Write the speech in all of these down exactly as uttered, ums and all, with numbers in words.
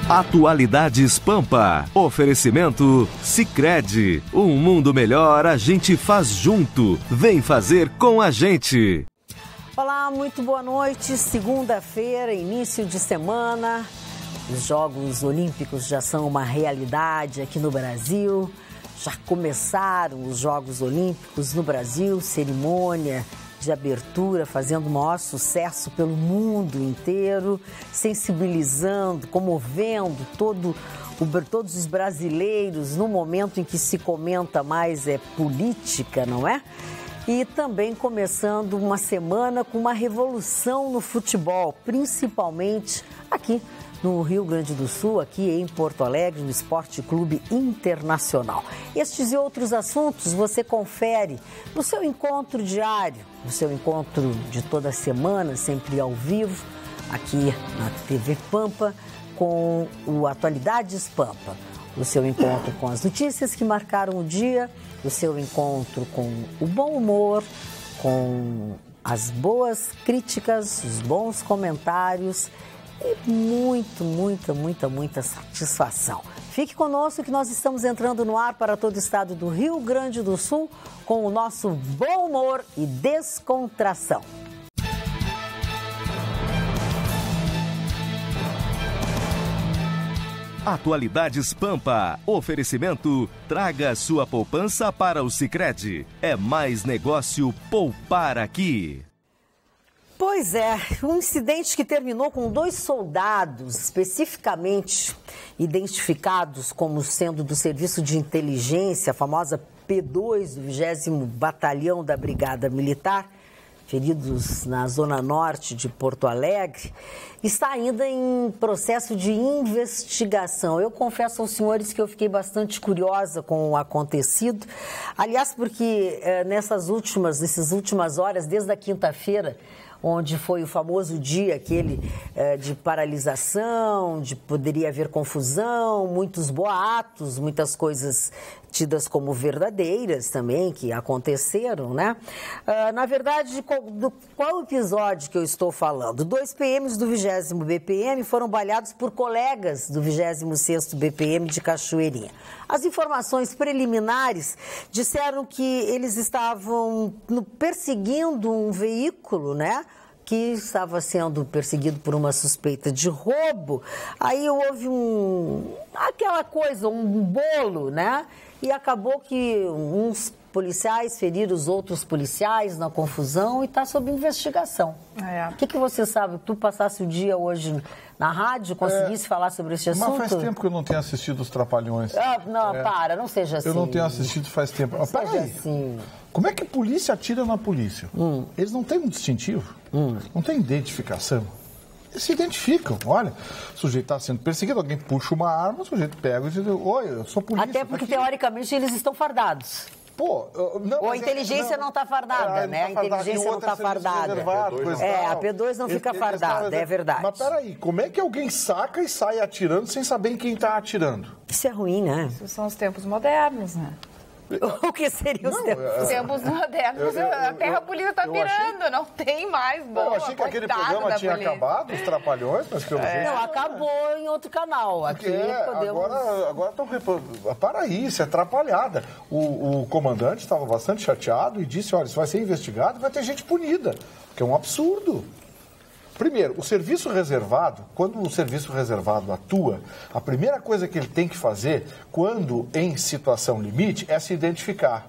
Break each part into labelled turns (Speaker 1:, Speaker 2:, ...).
Speaker 1: Atualidades Pampa. Oferecimento Sicredi. Um mundo melhor a gente faz junto. Vem fazer com a gente.
Speaker 2: Olá, muito boa noite. Segunda-feira, início de semana. Os Jogos Olímpicos já são uma realidade aqui no Brasil. Já começaram os Jogos Olímpicos no Brasil, cerimônia de abertura, fazendo o maior sucesso pelo mundo inteiro, sensibilizando, comovendo todo, o, todos os brasileiros no momento em que se comenta mais é política, não é? E também começando uma semana com uma revolução no futebol, principalmente aqui no Rio Grande do Sul, aqui em Porto Alegre, no Esporte Clube Internacional. Estes e outros assuntos você confere no seu encontro diário, no seu encontro de toda semana, sempre ao vivo, aqui na T V Pampa, com o Atualidades Pampa. O seu encontro com as notícias que marcaram o dia, o seu encontro com o bom humor, com as boas críticas, os bons comentários e muito, muita, muita, muita satisfação. Fique conosco que nós estamos entrando no ar para todo o estado do Rio Grande do Sul com o nosso bom humor e descontração.
Speaker 1: Atualidades Pampa. Oferecimento. Traga sua poupança para o Sicredi. É mais negócio poupar aqui.
Speaker 2: Pois é, um incidente que terminou com dois soldados especificamente identificados como sendo do Serviço de Inteligência, a famosa P dois do vigésimo Batalhão da Brigada Militar, feridos na zona norte de Porto Alegre, está ainda em processo de investigação. Eu confesso aos senhores que eu fiquei bastante curiosa com o acontecido. Aliás, porque é, nessas últimas, nessas últimas horas, desde a quinta-feira, onde foi o famoso dia aquele é, de paralisação, de poderia haver confusão, muitos boatos, muitas coisas tidas como verdadeiras também, que aconteceram, né? Uh, na verdade, qual, do qual episódio que eu estou falando? Dois P Ms do vigésimo B P M foram baleados por colegas do vigésimo sexto B P M de Cachoeirinha. As informações preliminares disseram que eles estavam no, perseguindo um veículo, né? Que estava sendo perseguido por uma suspeita de roubo. Aí houve um... aquela coisa, um bolo, né? E acabou que uns policiais feriram os outros policiais na confusão e está sob investigação. É. O que, que você sabe? Tu passasse o dia hoje na rádio, conseguisse é, falar sobre esse assunto?
Speaker 3: Mas faz tempo que eu não tenho assistido os Trapalhões.
Speaker 2: Ah, não,
Speaker 3: é.
Speaker 2: para, não seja assim.
Speaker 3: Eu não tenho assistido faz tempo.
Speaker 2: Não
Speaker 3: ah,
Speaker 2: seja assim.
Speaker 3: Como é que a polícia atira na polícia? Hum. Eles não têm um distintivo, hum. não têm identificação. Eles se identificam. Olha, o sujeito está sendo perseguido, alguém puxa uma arma, o sujeito pega e diz, oi, eu sou polícia.
Speaker 2: Até porque,
Speaker 3: aqui.
Speaker 2: teoricamente, eles estão fardados.
Speaker 3: Pô, não,
Speaker 2: Ou a inteligência não está fardada, é, né? A inteligência não está fardada. É, a P dois não fica fardada, é verdade.
Speaker 3: Mas peraí, como é que alguém saca e sai atirando sem saber em quem está atirando?
Speaker 2: Isso é ruim, né?
Speaker 4: Isso são os tempos modernos, né?
Speaker 2: O que seriam os
Speaker 4: não,
Speaker 2: tempos?
Speaker 4: Os tempos modernos, eu, eu, a terra polícia está pirando, achei... não tem mais boa.
Speaker 3: Eu achei que aquele programa tinha polícia. acabado, os Trapalhões, mas pelo
Speaker 2: é.
Speaker 3: jeito...
Speaker 2: Não, acabou em outro canal. Aqui
Speaker 3: é,
Speaker 2: podemos...
Speaker 3: Agora estão... Para aí, isso é atrapalhada. O, o comandante estava bastante chateado e disse, olha, isso vai ser investigado, vai ter gente punida, que é um absurdo. Primeiro, o serviço reservado, quando o serviço reservado atua, a primeira coisa que ele tem que fazer, quando em situação limite, é se identificar.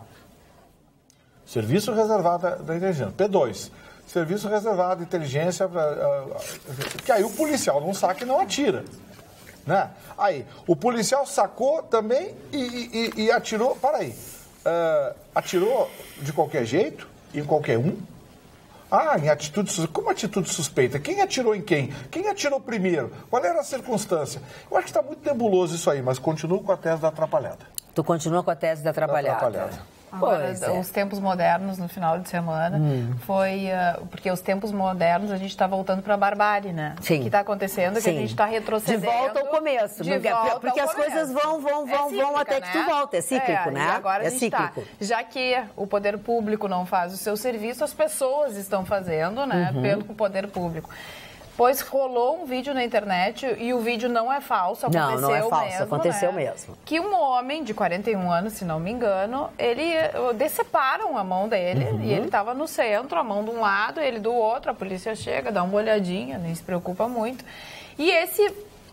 Speaker 3: Serviço reservado da inteligência. P dois, serviço reservado de inteligência, que aí o policial não saca e não atira. Né? Aí, o policial sacou também e, e, e atirou, para aí, uh, atirou de qualquer jeito, em qualquer um. Ah, em atitude suspeita. Como atitude suspeita? Quem atirou em quem? Quem atirou primeiro? Qual era a circunstância? Eu acho que está muito nebuloso isso aí, mas continuo com a tese da atrapalhada.
Speaker 2: Tu continua com a tese da atrapalhada. Da atrapalhada.
Speaker 4: Agora, é. Os tempos modernos no final de semana hum. foi... Uh, porque os tempos modernos a gente está voltando para a barbárie, né?
Speaker 2: Sim.
Speaker 4: O que está acontecendo é que Sim. a gente está retrocedendo.
Speaker 2: De volta ao começo.
Speaker 4: De
Speaker 2: porque
Speaker 4: volta
Speaker 2: porque
Speaker 4: ao
Speaker 2: as
Speaker 4: começo.
Speaker 2: coisas vão, vão, vão, é cíclica, vão até que tu
Speaker 4: né?
Speaker 2: volta. É cíclico,
Speaker 4: é,
Speaker 2: né?
Speaker 4: E agora
Speaker 2: é
Speaker 4: a gente
Speaker 2: cíclico.
Speaker 4: Tá. Já que o poder público não faz o seu serviço, as pessoas estão fazendo, né? Uhum. Pelo poder público. pois rolou um vídeo na internet e o vídeo não é falso, aconteceu mesmo.
Speaker 2: Não, não é falso,
Speaker 4: mesmo,
Speaker 2: aconteceu
Speaker 4: né?
Speaker 2: mesmo.
Speaker 4: Que um homem de quarenta e um anos, se não me engano, ele deceparam a mão dele uhum. e ele estava no centro, a mão de um lado, ele do outro, a polícia chega, dá uma olhadinha, nem se preocupa muito. E esse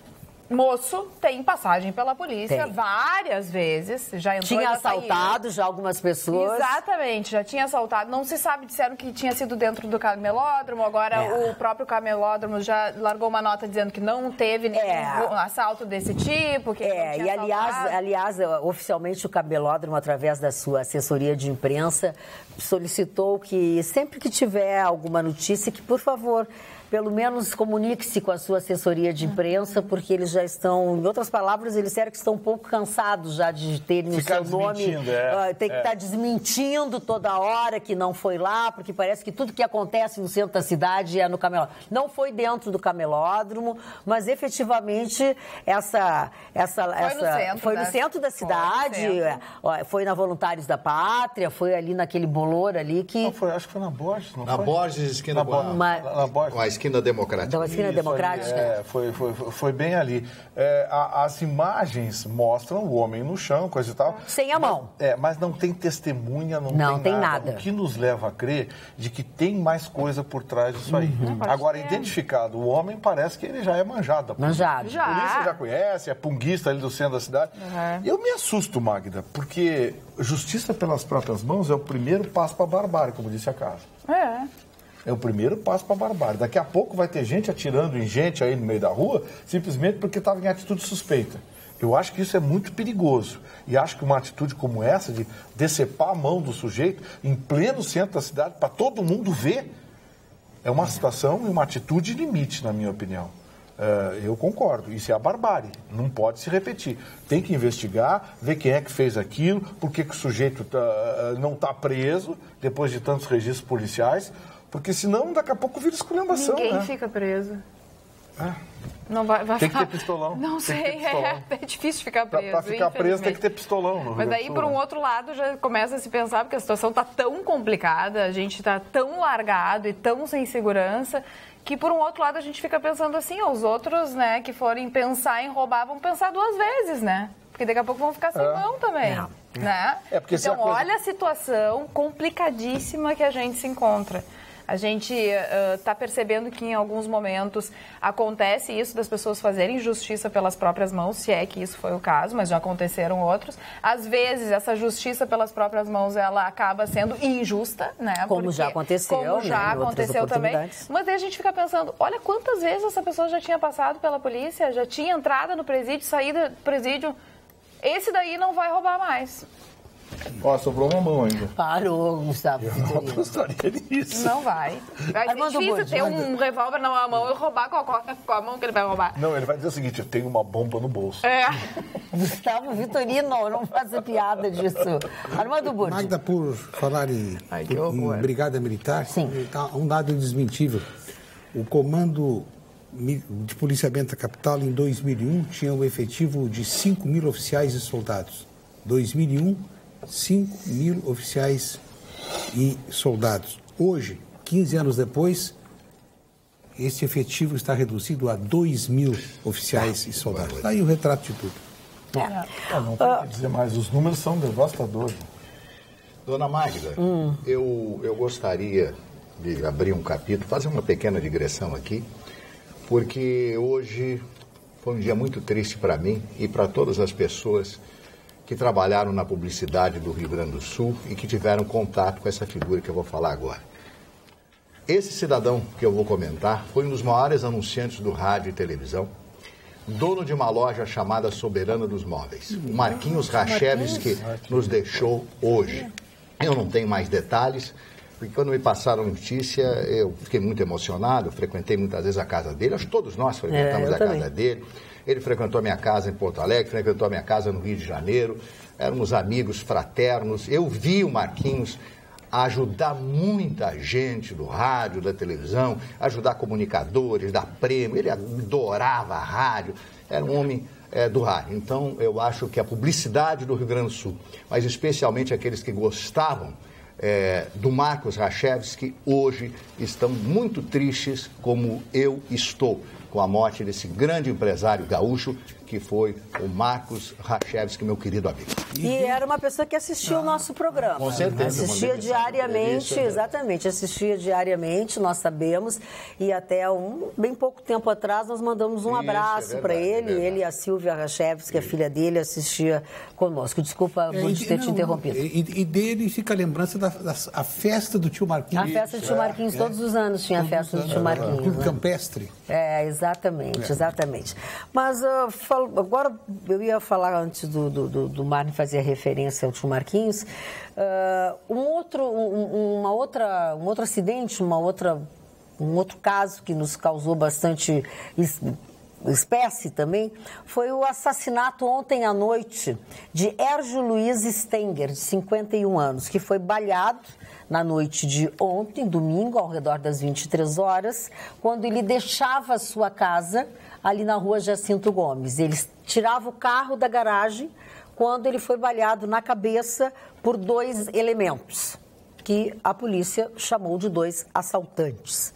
Speaker 4: moço tem passagem pela polícia
Speaker 2: tem.
Speaker 4: várias vezes, já entrou
Speaker 2: Tinha
Speaker 4: e já
Speaker 2: assaltado
Speaker 4: saiu.
Speaker 2: já algumas pessoas.
Speaker 4: Exatamente, já tinha assaltado. Não se sabe, disseram que tinha sido dentro do camelódromo, agora é. o próprio camelódromo já largou uma nota dizendo que não teve nenhum é. assalto desse tipo. Que
Speaker 2: é, e aliás, aliás, oficialmente o camelódromo, através da sua assessoria de imprensa, solicitou que sempre que tiver alguma notícia, que por favor, pelo menos comunique-se com a sua assessoria de imprensa, porque eles já estão, em outras palavras, eles disseram que estão um pouco cansados já de terem
Speaker 3: Ficar
Speaker 2: o seu nome.
Speaker 3: É,
Speaker 2: uh, tem que
Speaker 3: é.
Speaker 2: estar tá desmentindo toda hora que não foi lá, porque parece que tudo que acontece no centro da cidade é no camelódromo. Não foi dentro do camelódromo, mas efetivamente essa... essa
Speaker 4: foi
Speaker 2: essa,
Speaker 4: no centro,
Speaker 2: foi
Speaker 4: né?
Speaker 2: no centro da cidade,
Speaker 4: foi,
Speaker 2: centro. foi na Voluntários da Pátria, foi ali naquele bolor ali que...
Speaker 3: Não, foi, acho que foi na Borges, não
Speaker 5: na
Speaker 3: foi?
Speaker 5: Borges, esquina
Speaker 3: na,
Speaker 5: com a...
Speaker 3: na, na Borges.
Speaker 5: Com a esquina democrática.
Speaker 2: Da esquina
Speaker 3: Isso,
Speaker 2: democrática?
Speaker 3: É, foi, foi, foi bem ali. É, a, as imagens mostram o homem no chão, coisa e tal.
Speaker 2: Sem a mão.
Speaker 3: Mas, é, mas não tem testemunha, não,
Speaker 2: não
Speaker 3: tem,
Speaker 2: tem
Speaker 3: nada.
Speaker 2: nada.
Speaker 3: O que nos leva a crer de que tem mais coisa por trás disso aí.
Speaker 2: Uhum.
Speaker 3: Agora, identificado o homem, parece que ele já é manjado. A
Speaker 2: manjado.
Speaker 3: Já. A polícia já conhece, é punguista ali do centro da cidade.
Speaker 4: Uhum.
Speaker 3: Eu me assusto, Magda, porque justiça pelas próprias mãos é o primeiro passo para a barbárie, como disse a casa.
Speaker 4: É.
Speaker 3: É o primeiro passo para a barbárie. Daqui a pouco vai ter gente atirando em gente aí no meio da rua, simplesmente porque estava em atitude suspeita. Eu acho que isso é muito perigoso. E acho que uma atitude como essa, de decepar a mão do sujeito em pleno centro da cidade, para todo mundo ver, é uma situação e uma atitude limite, na minha opinião. Uh, eu concordo, isso é a barbárie, não pode se repetir. Tem que investigar, ver quem é que fez aquilo, por que, que o sujeito tá, uh, não está preso, depois de tantos registros policiais, porque senão daqui a pouco vira esculhambação.
Speaker 4: Ninguém
Speaker 3: né?
Speaker 4: fica preso.
Speaker 3: Ah.
Speaker 4: Não vai, vai
Speaker 3: tem que ter pistolão.
Speaker 4: Não sei, é, é difícil ficar preso.
Speaker 3: Para ficar preso tem que ter pistolão. No
Speaker 4: Mas aí, por um outro lado, já começa a se pensar, porque a situação está tão complicada, a gente está tão largado e tão sem segurança, que por um outro lado a gente fica pensando assim, ó, os outros, né, que forem pensar em roubar, vão pensar duas vezes, né? Porque daqui a pouco vão ficar sem
Speaker 3: é.
Speaker 4: mão também,
Speaker 3: é.
Speaker 4: né?
Speaker 3: É porque
Speaker 4: então,
Speaker 3: a coisa...
Speaker 4: olha a situação complicadíssima que a gente se encontra. A gente está uh, percebendo que em alguns momentos acontece isso das pessoas fazerem justiça pelas próprias mãos, se é que isso foi o caso, mas já aconteceram outros. Às vezes, essa justiça pelas próprias mãos, ela acaba sendo injusta, né?
Speaker 2: Como
Speaker 4: Porque,
Speaker 2: já aconteceu,
Speaker 4: Como já
Speaker 2: né?
Speaker 4: aconteceu também. Mas daí a gente fica pensando, olha quantas vezes essa pessoa já tinha passado pela polícia, já tinha entrado no presídio, saído do presídio. Esse daí não vai roubar mais.
Speaker 3: Ó, sobrou uma mão ainda.
Speaker 2: Parou, Gustavo.
Speaker 3: Eu não apostaria nisso.
Speaker 4: Não vai. Vai ser difícil
Speaker 2: Bode,
Speaker 4: ter
Speaker 2: manda.
Speaker 4: um revólver na mão e roubar com a, com a mão que ele vai roubar.
Speaker 3: Não, ele vai dizer o seguinte, eu tenho uma bomba no bolso.
Speaker 4: É.
Speaker 2: Gustavo Vitorino, não faça piada disso. Armando Burti.
Speaker 6: Magda, por falar em,
Speaker 4: Ai,
Speaker 6: por, em brigada militar,
Speaker 2: Sim.
Speaker 6: tá um dado desmentível. O comando de policiamento da capital em dois mil e um tinha um efetivo de cinco mil oficiais e soldados. dois mil e um, cinco mil oficiais e soldados. Hoje, quinze anos depois, esse efetivo está reduzido a dois mil oficiais e soldados. Está aí o retrato de tudo.
Speaker 3: É. Ah, não tem que dizer mais, os números são devastadores.
Speaker 5: Dona Magda, hum. eu, eu gostaria de abrir um capítulo, fazer uma pequena digressão aqui, porque hoje foi um dia muito triste para mim e para todas as pessoas que trabalharam na publicidade do Rio Grande do Sul e que tiveram contato com essa figura que eu vou falar agora. Esse cidadão que eu vou comentar foi um dos maiores anunciantes do rádio e televisão, dono de uma loja chamada Soberana dos Móveis, o Marquinhos Rachevski, que nos deixou hoje. Eu não tenho mais detalhes, porque quando me passaram a notícia, eu fiquei muito emocionado, frequentei muitas vezes a casa dele, acho que todos nós frequentamos
Speaker 2: é,
Speaker 5: a
Speaker 2: também.
Speaker 5: casa dele. Ele frequentou a minha casa em Porto Alegre, frequentou a minha casa no Rio de Janeiro, éramos amigos fraternos. Eu vi o Marquinhos ajudar muita gente do rádio, da televisão, ajudar comunicadores, dar prêmio, ele adorava a rádio, era um homem é, do rádio. Então, eu acho que a publicidade do Rio Grande do Sul, mas especialmente aqueles que gostavam é, do Marcos Rachevski hoje estão muito tristes, como eu estou, com a morte desse grande empresário gaúcho, que foi o Marcos Rachevski, meu querido amigo.
Speaker 2: E era uma pessoa que assistia ah, o nosso programa.
Speaker 5: Com certeza.
Speaker 2: Assistia diariamente, exatamente, assistia diariamente, nós sabemos, e até um, bem pouco tempo atrás nós mandamos um Isso, abraço é para ele, é ele e a Silvia Rachevski, a filha dele, assistia conosco. Desculpa por é, ter não, te interrompido.
Speaker 6: E, e dele fica a lembrança da, da a festa do tio Marquinhos.
Speaker 2: A festa do tio Marquinhos, é, todos os anos tinha a festa do tio Marquinhos.
Speaker 6: Clube
Speaker 2: né?
Speaker 6: Campestre.
Speaker 2: É, exatamente, exatamente. Mas uh, falo, agora eu ia falar antes do, do, do, do Marne fazer referência ao tio Marquinhos, uh, um, outro, um, uma outra, um outro acidente, uma outra, um outro caso que nos causou bastante es, espécie também, foi o assassinato ontem à noite de Érgio Luiz Stenger, de cinquenta e um anos, que foi baleado na noite de ontem, domingo, ao redor das vinte e três horas, quando ele deixava a sua casa ali na rua Jacinto Gomes. Ele tirava o carro da garagem quando ele foi baleado na cabeça por dois elementos, que a polícia chamou de dois assaltantes.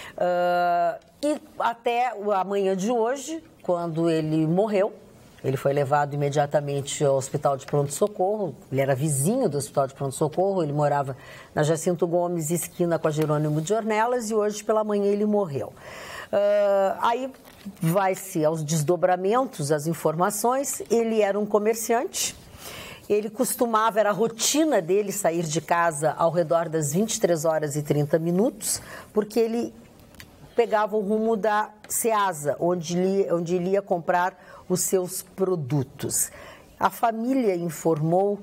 Speaker 2: Uh, e até a manhã de hoje, quando ele morreu, ele foi levado imediatamente ao hospital de pronto-socorro. Ele era vizinho do hospital de pronto-socorro, ele morava na Jacinto Gomes, esquina com a Jerônimo de Ornelas, e hoje pela manhã ele morreu. Uh, aí vai-se aos desdobramentos, as informações. Ele era um comerciante, ele costumava, era a rotina dele sair de casa ao redor das vinte e três horas e trinta minutos, porque ele pegava o rumo da Ceasa, onde ele, onde ele ia comprar os seus produtos. A família informou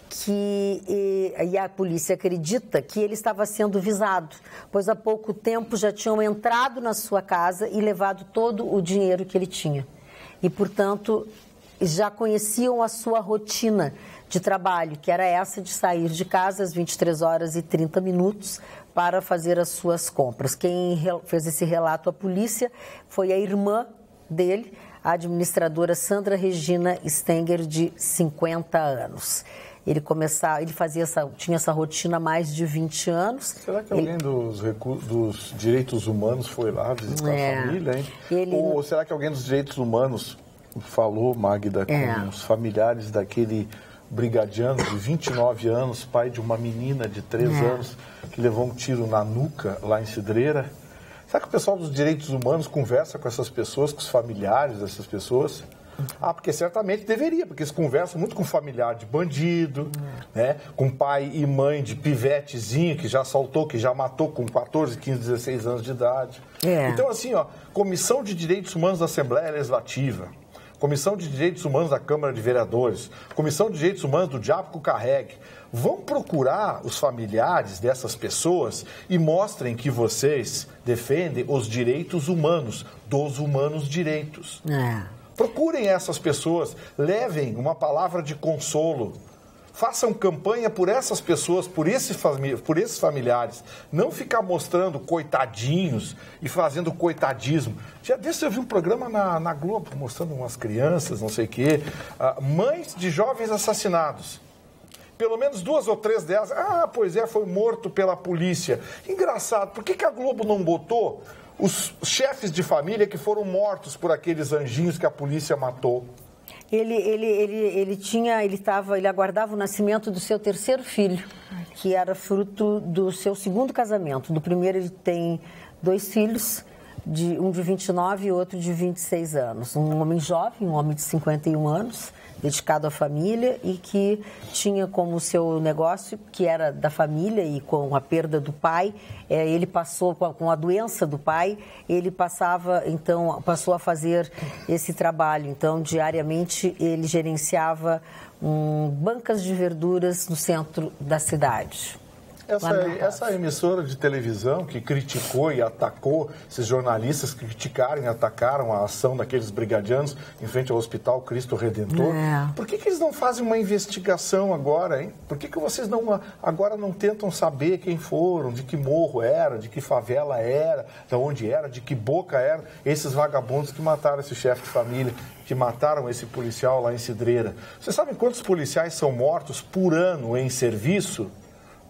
Speaker 2: que, e, e a polícia acredita que ele estava sendo visado, pois há pouco tempo já tinham entrado na sua casa e levado todo o dinheiro que ele tinha. E, portanto, já conheciam a sua rotina de trabalho, que era essa de sair de casa às vinte e três horas e trinta minutos para fazer as suas compras. Quem fez esse relato à polícia foi a irmã dele, a administradora Sandra Regina Stenger, de cinquenta anos. Ele começava, ele fazia essa, tinha essa rotina há mais de vinte anos.
Speaker 3: Será que alguém ele... dos, recu... dos direitos humanos foi lá visitar é. a família, hein?
Speaker 2: Ele...
Speaker 3: Ou será que alguém dos direitos humanos falou, Magda, com é. os familiares daquele brigadiano de vinte e nove anos, pai de uma menina de três é. anos, que levou um tiro na nuca lá em Cidreira? Será que o pessoal dos direitos humanos conversa com essas pessoas, com os familiares dessas pessoas? Ah, porque certamente deveria, porque eles conversam muito com familiar de bandido, né? Com pai e mãe de pivetezinho que já assaltou, que já matou com quatorze, quinze, dezesseis anos de idade. É. Então, assim, ó, Comissão de Direitos Humanos da Assembleia Legislativa, Comissão de Direitos Humanos da Câmara de Vereadores, Comissão de Direitos Humanos do Diabo que o Carregue, vão procurar os familiares dessas pessoas e mostrem que vocês defendem os direitos humanos, dos humanos direitos. É. Procurem essas pessoas, levem uma palavra de consolo, façam campanha por essas pessoas, por, esse fami- por esses familiares. Não ficar mostrando coitadinhos e fazendo coitadismo. Já desse eu vi um programa na, na Globo, mostrando umas crianças, não sei o quê, uh, mães de jovens assassinados. Pelo menos duas ou três delas, ah, pois é, foi morto pela polícia. Engraçado, por que, que a Globo não botou os chefes de família que foram mortos por aqueles anjinhos que a polícia matou?
Speaker 2: Ele, ele, ele, ele tinha, ele estava, ele aguardava o nascimento do seu terceiro filho, que era fruto do seu segundo casamento. Do primeiro ele tem dois filhos, de, um de vinte e nove e outro de vinte e seis anos. Um homem jovem, um homem de cinquenta e um anos, dedicado à família e que tinha como seu negócio, que era da família, e com a perda do pai, é, ele passou, com a doença do pai, ele passava, então, passou a fazer esse trabalho. Então, diariamente, ele gerenciava um, bancas de verduras no centro da cidade.
Speaker 3: Essa, essa emissora de televisão que criticou e atacou, esses jornalistas que criticaram e atacaram a ação daqueles brigadianos em frente ao Hospital Cristo Redentor, é. por que, que eles não fazem uma investigação agora, hein? Por que, que vocês não, agora não tentam saber quem foram, de que morro era, de que favela era, de onde era, de que boca era, esses vagabundos que mataram esse chefe de família, que mataram esse policial lá em Cidreira? Vocês sabem quantos policiais são mortos por ano em serviço?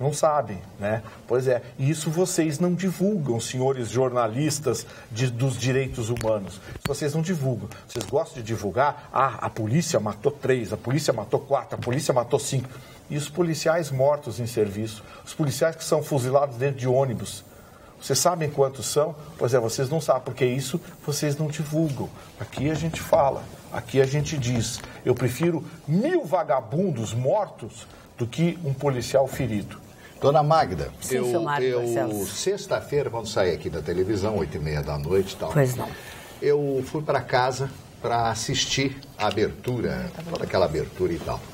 Speaker 3: Não sabem, né? Pois é, e isso vocês não divulgam, senhores jornalistas de, dos direitos humanos. Vocês não divulgam. Vocês gostam de divulgar, ah, a polícia matou três, a polícia matou quatro, a polícia matou cinco. E os policiais mortos em serviço, os policiais que são fuzilados dentro de ônibus. Vocês sabem quantos são? Pois é, vocês não sabem, porque isso vocês não divulgam. Aqui a gente fala, aqui a gente diz. Eu prefiro mil vagabundos mortos do que um policial ferido.
Speaker 5: Dona Magda,
Speaker 2: Sim,
Speaker 5: eu,
Speaker 2: seu Mário
Speaker 5: eu
Speaker 2: Barcelos.
Speaker 5: sexta-feira, quando saí aqui da televisão, oito e meia da noite e tal,
Speaker 2: Pois não.
Speaker 5: eu fui para casa para assistir a abertura, toda aquela abertura e tal.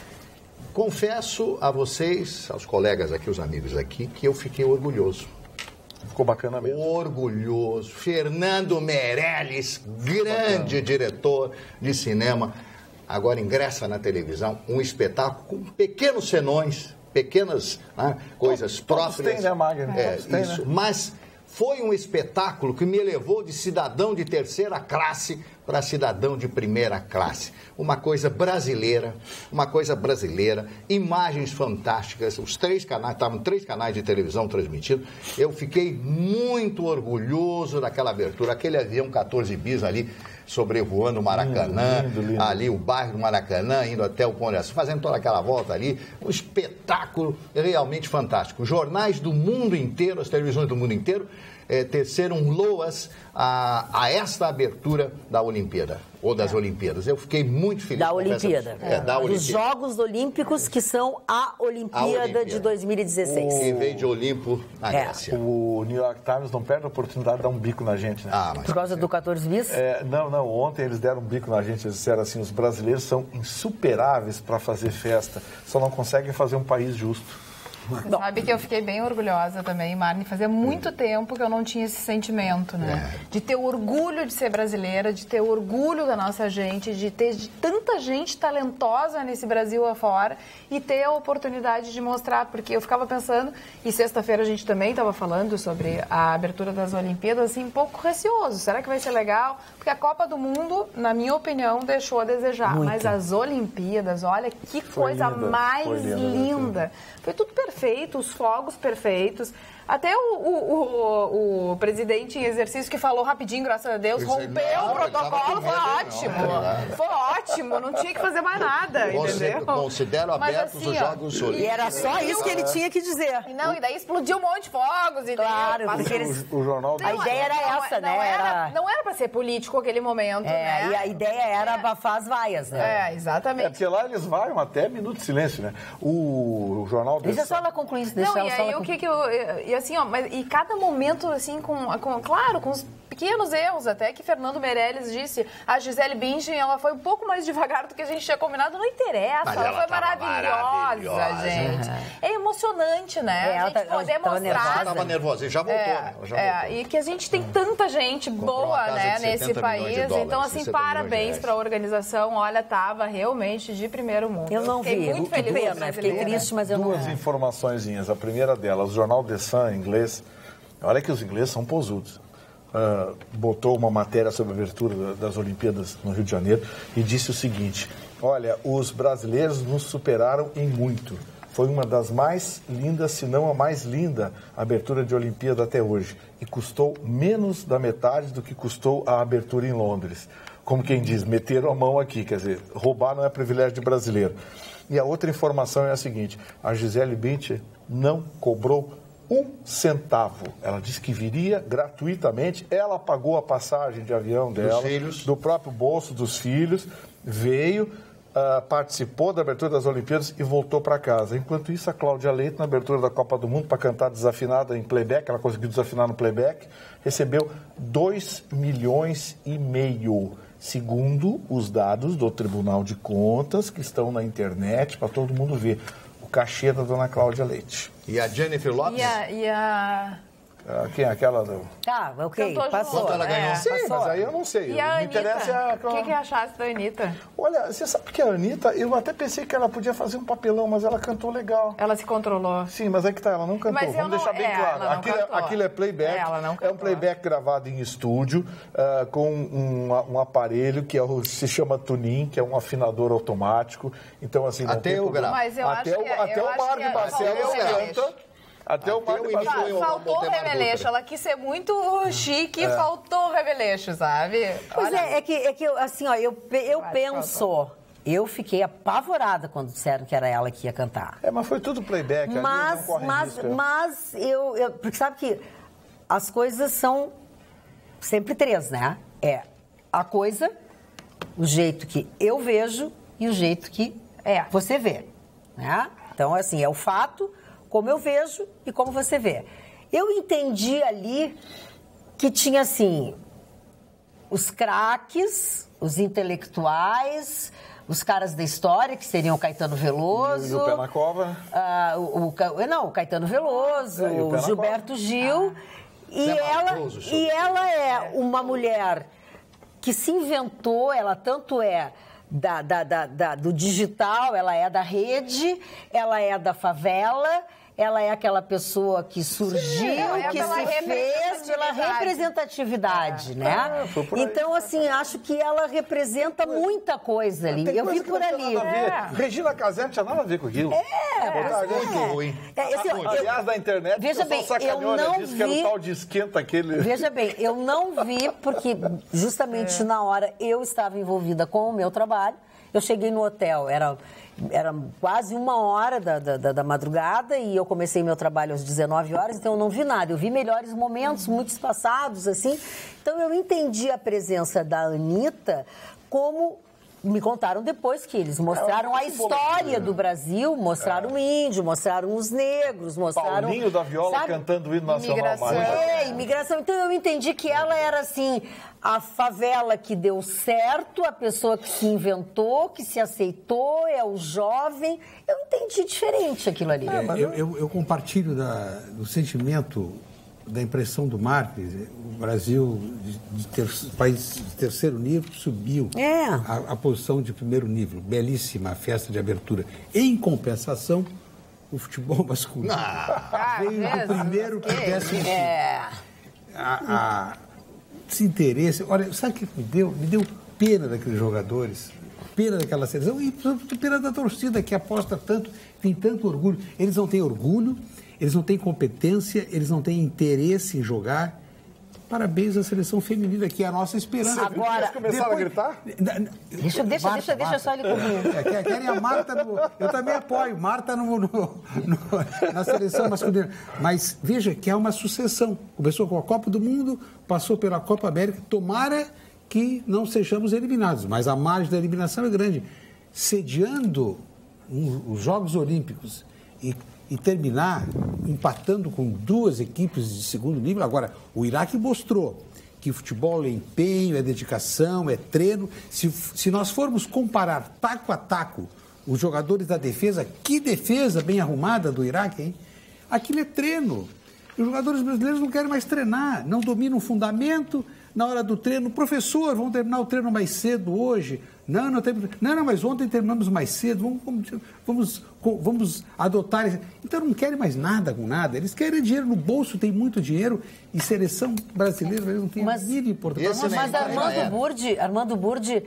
Speaker 5: Confesso a vocês, aos colegas aqui, os amigos aqui, que eu fiquei orgulhoso.
Speaker 3: Ficou bacana mesmo.
Speaker 5: Orgulhoso. Fernando Meirelles, grande diretor de cinema, agora ingressa na televisão, um espetáculo com pequenos senões, pequenas né, coisas
Speaker 3: Todos
Speaker 5: próprias.
Speaker 3: têm, né, Magno?
Speaker 5: É,
Speaker 3: Todos têm,
Speaker 5: isso.
Speaker 3: né?
Speaker 5: Mas foi um espetáculo que me levou de cidadão de terceira classe para cidadão de primeira classe. Uma coisa brasileira, uma coisa brasileira, imagens fantásticas, os três canais, estavam três canais de televisão transmitindo. Eu fiquei muito orgulhoso daquela abertura, aquele avião quatorze bis ali, sobrevoando o Maracanã,
Speaker 3: Lindo, lindo, lindo.
Speaker 5: ali o bairro do Maracanã, indo até o Pão de Açúcar, fazendo toda aquela volta ali, um espetáculo realmente fantástico. Jornais do mundo inteiro, as televisões do mundo inteiro, é, teceram loas a, a esta abertura da Olimpíada, ou das é. Olimpíadas. Eu fiquei muito feliz.
Speaker 2: Da Olimpíada.
Speaker 5: Essa, é, da Olimpíada.
Speaker 2: Dos Jogos Olímpicos, que são a Olimpíada, a Olimpíada. de dois mil e dezesseis.
Speaker 5: Em vez de Olimpo, na
Speaker 2: É.
Speaker 5: Grécia.
Speaker 3: O New York Times não perde a oportunidade de dar um bico na gente, né?
Speaker 5: Ah, mas
Speaker 2: Por causa do quatorze bis?
Speaker 3: É, não, não, ontem eles deram um bico na gente, eles disseram assim, os brasileiros são insuperáveis para fazer festa, só não conseguem fazer um país justo.
Speaker 4: Bom. Sabe que eu fiquei bem orgulhosa também, Marne. Fazia muito tempo que eu não tinha esse sentimento, né? É. De ter orgulho de ser brasileira, de ter orgulho da nossa gente, de ter de tanta gente talentosa nesse Brasil afora e ter a oportunidade de mostrar, porque eu ficava pensando, e sexta-feira a gente também estava falando sobre a abertura das Olimpíadas, assim, um pouco receoso. Será que vai ser legal? Porque a Copa do Mundo, na minha opinião, deixou a desejar. Muito. Mas as Olimpíadas, olha que
Speaker 3: Foi
Speaker 2: é
Speaker 4: coisa
Speaker 3: linda.
Speaker 4: mais
Speaker 3: Foi linda,
Speaker 4: linda. Foi tudo perfeito. Perfeito, os fogos perfeitos. Até o, o, o, o presidente em exercício que falou rapidinho, graças a Deus,
Speaker 5: Pois é,
Speaker 4: rompeu
Speaker 5: não,
Speaker 4: o protocolo, foi
Speaker 5: não,
Speaker 4: ótimo.
Speaker 5: não.
Speaker 4: Foi ótimo, não tinha que fazer mais nada, entendeu?
Speaker 5: Considero
Speaker 4: Mas
Speaker 5: abertos
Speaker 4: assim,
Speaker 5: os
Speaker 4: ó,
Speaker 5: Jogos Olímpicos.
Speaker 2: E era só isso que ele tinha que dizer.
Speaker 4: E não, e daí explodiu um monte de fogos. E
Speaker 2: Claro,
Speaker 4: daí,
Speaker 2: porque eles...
Speaker 3: O, o jornal...
Speaker 2: A ideia era
Speaker 4: não,
Speaker 2: essa,
Speaker 4: não
Speaker 2: né?
Speaker 4: Era,
Speaker 2: Era-
Speaker 4: não era pra ser político aquele momento,
Speaker 2: É,
Speaker 4: né?
Speaker 2: e a ideia era abafar as vaias, né?
Speaker 4: É, exatamente.
Speaker 3: É porque lá eles vão até minuto de silêncio, né? O, o jornal...
Speaker 2: Deixa só ela concluir isso, deixa
Speaker 4: Não,
Speaker 2: ela
Speaker 4: e
Speaker 2: só
Speaker 4: aí
Speaker 2: ela
Speaker 4: o que que eu... E assim, ó, mas, e cada momento, assim, com, com... Claro, com os pequenos erros, até que Fernando Meirelles disse, a Gisele Bündchen, ela foi um pouco mais devagar do que a gente tinha combinado, não interessa,
Speaker 5: Mas
Speaker 4: ela,
Speaker 5: ela
Speaker 4: foi
Speaker 5: tava
Speaker 4: maravilhosa,
Speaker 5: maravilhosa.
Speaker 4: gente. É emocionante, né?
Speaker 2: É, ela
Speaker 4: a gente
Speaker 2: tá- ela
Speaker 4: poder
Speaker 2: tava
Speaker 4: mostrar...
Speaker 2: nervosa.
Speaker 5: Ela estava nervosa e já voltou.
Speaker 4: É,
Speaker 5: né? Ela já
Speaker 4: é,
Speaker 5: voltou.
Speaker 4: e que a gente tem tanta gente
Speaker 5: Comprou uma
Speaker 4: boa,
Speaker 5: casa
Speaker 4: né,
Speaker 5: de
Speaker 4: nesse
Speaker 5: setenta milhões de
Speaker 4: país.
Speaker 5: dólares,
Speaker 4: Então, assim,
Speaker 5: sessenta milhões de
Speaker 4: parabéns
Speaker 5: reais.
Speaker 4: para a organização. Olha, tava realmente de primeiro mundo.
Speaker 2: Eu não
Speaker 4: fiquei
Speaker 2: vi,
Speaker 4: muito
Speaker 2: que
Speaker 4: feliz como
Speaker 2: pena, fiquei
Speaker 4: brasileira.
Speaker 2: triste, mas eu não
Speaker 3: Duas
Speaker 2: vi.
Speaker 3: informaçõezinhas. A primeira delas, o jornal The Sun, em inglês, olha que os ingleses são posudos. Uh, botou uma matéria sobre a abertura da- das Olimpíadas no Rio de Janeiro e disse o seguinte: olha, os brasileiros nos superaram em muito. Foi uma das mais lindas, se não a mais linda, abertura de Olimpíada até hoje. E custou menos da metade do que custou a abertura em Londres. Como quem diz, meteram a mão aqui, quer dizer, roubar não é privilégio de brasileiro. E a outra informação é a seguinte: a Gisele Bündchen não cobrou um centavo. Ela disse que viria gratuitamente, ela pagou a passagem de avião dela,
Speaker 5: filhos.
Speaker 3: do próprio bolso dos filhos, veio, ah, participou da abertura das Olimpíadas e voltou para casa. Enquanto isso, a Cláudia Leite, na abertura da Copa do Mundo, para cantar desafinada em playback, ela conseguiu desafinar no playback, recebeu dois milhões e meio, segundo os dados do Tribunal de Contas, que estão na internet, para todo mundo ver. O cachê da dona Cláudia Leite.
Speaker 5: E a Jennifer Lopes?
Speaker 4: E a... E a...
Speaker 3: Quem é aquela do...
Speaker 2: Tá, ok,
Speaker 4: Cantou
Speaker 2: passou.
Speaker 5: junto. Ela ganhou.
Speaker 2: É,
Speaker 3: Sim,
Speaker 2: passou.
Speaker 3: mas aí eu não sei.
Speaker 4: E a
Speaker 3: Me interessa é
Speaker 4: Anitta?
Speaker 3: aquela-
Speaker 4: O que, que achaste da Anitta?
Speaker 3: Olha, você sabe que a Anitta, eu até pensei que ela podia fazer um papelão, mas ela cantou legal.
Speaker 4: Ela se controlou.
Speaker 3: Sim, mas é que tá, ela não cantou.
Speaker 4: Mas eu
Speaker 3: Vamos
Speaker 4: não-
Speaker 3: deixar bem
Speaker 4: é,
Speaker 3: claro.
Speaker 4: ela não
Speaker 3: Aquilo, é,
Speaker 4: cantou.
Speaker 3: aquilo é playback.
Speaker 4: É, ela não
Speaker 3: é um
Speaker 4: cantou.
Speaker 3: playback gravado em estúdio, ah, com um, um aparelho que é o- se chama tunin, que é um afinador automático. Então, assim, não
Speaker 5: Até
Speaker 3: tem
Speaker 5: eu
Speaker 3: problema.
Speaker 4: gravo. Mas eu
Speaker 3: até
Speaker 4: acho
Speaker 3: o,
Speaker 4: que-
Speaker 3: até
Speaker 4: eu
Speaker 3: o
Speaker 4: acho
Speaker 3: Marco
Speaker 4: que é-
Speaker 3: Barcelos
Speaker 4: faltou
Speaker 3: canta.
Speaker 4: remeleixo.
Speaker 3: Até o
Speaker 5: Até
Speaker 3: Marco
Speaker 5: o
Speaker 3: Barcelos.
Speaker 5: Emílio- Eu-
Speaker 4: Faltou
Speaker 5: Valdemar
Speaker 4: remeleixo.
Speaker 5: Dutra.
Speaker 4: Ela quis ser muito chique e faltou remeleixo, sabe?
Speaker 2: Pois
Speaker 4: Olha,
Speaker 2: é, é que, é que eu, assim, ó, eu, pe- eu
Speaker 4: Vai,
Speaker 2: penso, eu fiquei apavorada quando disseram que era ela que ia cantar.
Speaker 3: É, mas foi tudo playback. ali não
Speaker 2: Mas,
Speaker 3: corre
Speaker 2: mas,
Speaker 3: risco.
Speaker 2: mas eu, eu. Porque sabe que as coisas são sempre três, né? É a coisa, o jeito que eu vejo e o jeito que
Speaker 4: É.
Speaker 2: você vê. Né? Então, assim, é o fato, como eu vejo e como você vê. Eu entendi ali que tinha, assim, os craques, os intelectuais, os caras da história, que seriam o Caetano Veloso.
Speaker 3: E o Pé na Cova.
Speaker 2: Ah, o, o Ca- não, o Caetano Veloso,
Speaker 3: É, e o
Speaker 2: o
Speaker 3: Pé na
Speaker 2: Gilberto Gil. E,
Speaker 5: Zé
Speaker 2: ela,
Speaker 5: Matoso, show.
Speaker 2: e ela é uma mulher que se inventou, ela tanto é da, da, da, da- do digital, ela é da rede, ela é da favela, ela é aquela pessoa que surgiu,
Speaker 4: ela é
Speaker 2: que
Speaker 4: pela
Speaker 2: se fez pela representatividade, né?
Speaker 3: É, foi por aí.
Speaker 2: Então, assim, acho que ela representa muita coisa ali.
Speaker 3: Tem
Speaker 2: Eu
Speaker 3: coisa
Speaker 2: vi
Speaker 3: que
Speaker 2: por
Speaker 3: não tinha
Speaker 2: ali.
Speaker 3: nada a ver.
Speaker 4: É.
Speaker 3: Regina Casé não tinha nada a ver com aquilo.
Speaker 2: É,
Speaker 3: Botar
Speaker 2: pois
Speaker 3: gente
Speaker 2: é.
Speaker 5: ruim.
Speaker 2: É, assim, ó, eu-
Speaker 3: Aliás, na internet,
Speaker 2: Veja
Speaker 3: o pessoal
Speaker 2: bem,
Speaker 3: sacaneou,
Speaker 2: eu
Speaker 3: né?
Speaker 2: não
Speaker 3: Disse que era
Speaker 2: vi-
Speaker 3: o tal de esquenta aquele...
Speaker 2: Veja bem, eu não vi, porque justamente na hora eu estava envolvida com o meu trabalho. Eu cheguei no hotel, era, era quase uma hora da, da, da- da madrugada e eu comecei meu trabalho às dezenove horas, então eu não vi nada. Eu vi melhores momentos, muito espaçados, assim. Então eu entendi a presença da Anitta como... Me contaram depois que eles mostraram a história do Brasil, mostraram o índio, mostraram os negros, mostraram...
Speaker 3: Paulinho da Viola
Speaker 2: sabe?
Speaker 3: cantando o hino nacional.
Speaker 4: Imigração.
Speaker 3: Maria.
Speaker 2: É, imigração. Então eu entendi que ela era assim, a favela que deu certo, a pessoa que se inventou, que se aceitou, é o jovem. Eu entendi diferente aquilo ali.
Speaker 6: É, eu, eu- eu compartilho da- do sentimento, da impressão do Marques. O Brasil, de, de ter, país de terceiro nível, subiu
Speaker 2: É.
Speaker 6: a, a posição de primeiro nível. Belíssima festa de abertura. Em compensação, o futebol masculino
Speaker 4: Ah,
Speaker 6: veio do
Speaker 4: mesmo?
Speaker 6: primeiro para o décimo.
Speaker 2: É.
Speaker 6: A, a, esse interesse. Olha, sabe o que me deu? Me deu pena daqueles jogadores, pena daquela seleção e pena da torcida que aposta tanto, tem tanto orgulho. Eles não têm orgulho, eles não têm competência, eles não têm interesse em jogar. Parabéns à seleção feminina, que é a nossa esperança.
Speaker 2: Agora,
Speaker 3: Eles começaram a gritar?
Speaker 2: Deixa, deixa, deixa, deixa só ele concluir.
Speaker 6: É, quer- querem a Marta no, eu também apoio Marta no, no- no- na seleção masculina, mas veja que há uma sucessão, começou com a Copa do Mundo, passou pela Copa América, tomara que não sejamos eliminados, mas a margem da eliminação é grande, sediando um- os Jogos Olímpicos e, e terminar empatando com duas equipes de segundo nível. Agora, o Iraque mostrou que futebol é empenho, é dedicação, é treino. Se, se nós formos comparar taco a taco os jogadores da defesa, que defesa bem arrumada do Iraque, hein? Aquilo é treino. Os jogadores brasileiros não querem mais treinar, não dominam o fundamento. Na hora do treino, professor, vamos terminar o treino mais cedo hoje. Não, não, tem... não, não, mas ontem terminamos mais cedo, vamos, vamos, vamos, vamos adotar. esse- Então não querem mais nada com nada, eles querem dinheiro no bolso, tem muito dinheiro, e seleção brasileira eles não tem
Speaker 2: Mas-
Speaker 6: a mínima importância.
Speaker 5: Esse
Speaker 2: Mas,
Speaker 5: nem-
Speaker 2: mas
Speaker 5: já
Speaker 2: Armando
Speaker 5: é.
Speaker 2: Burdi, Armando Burdi,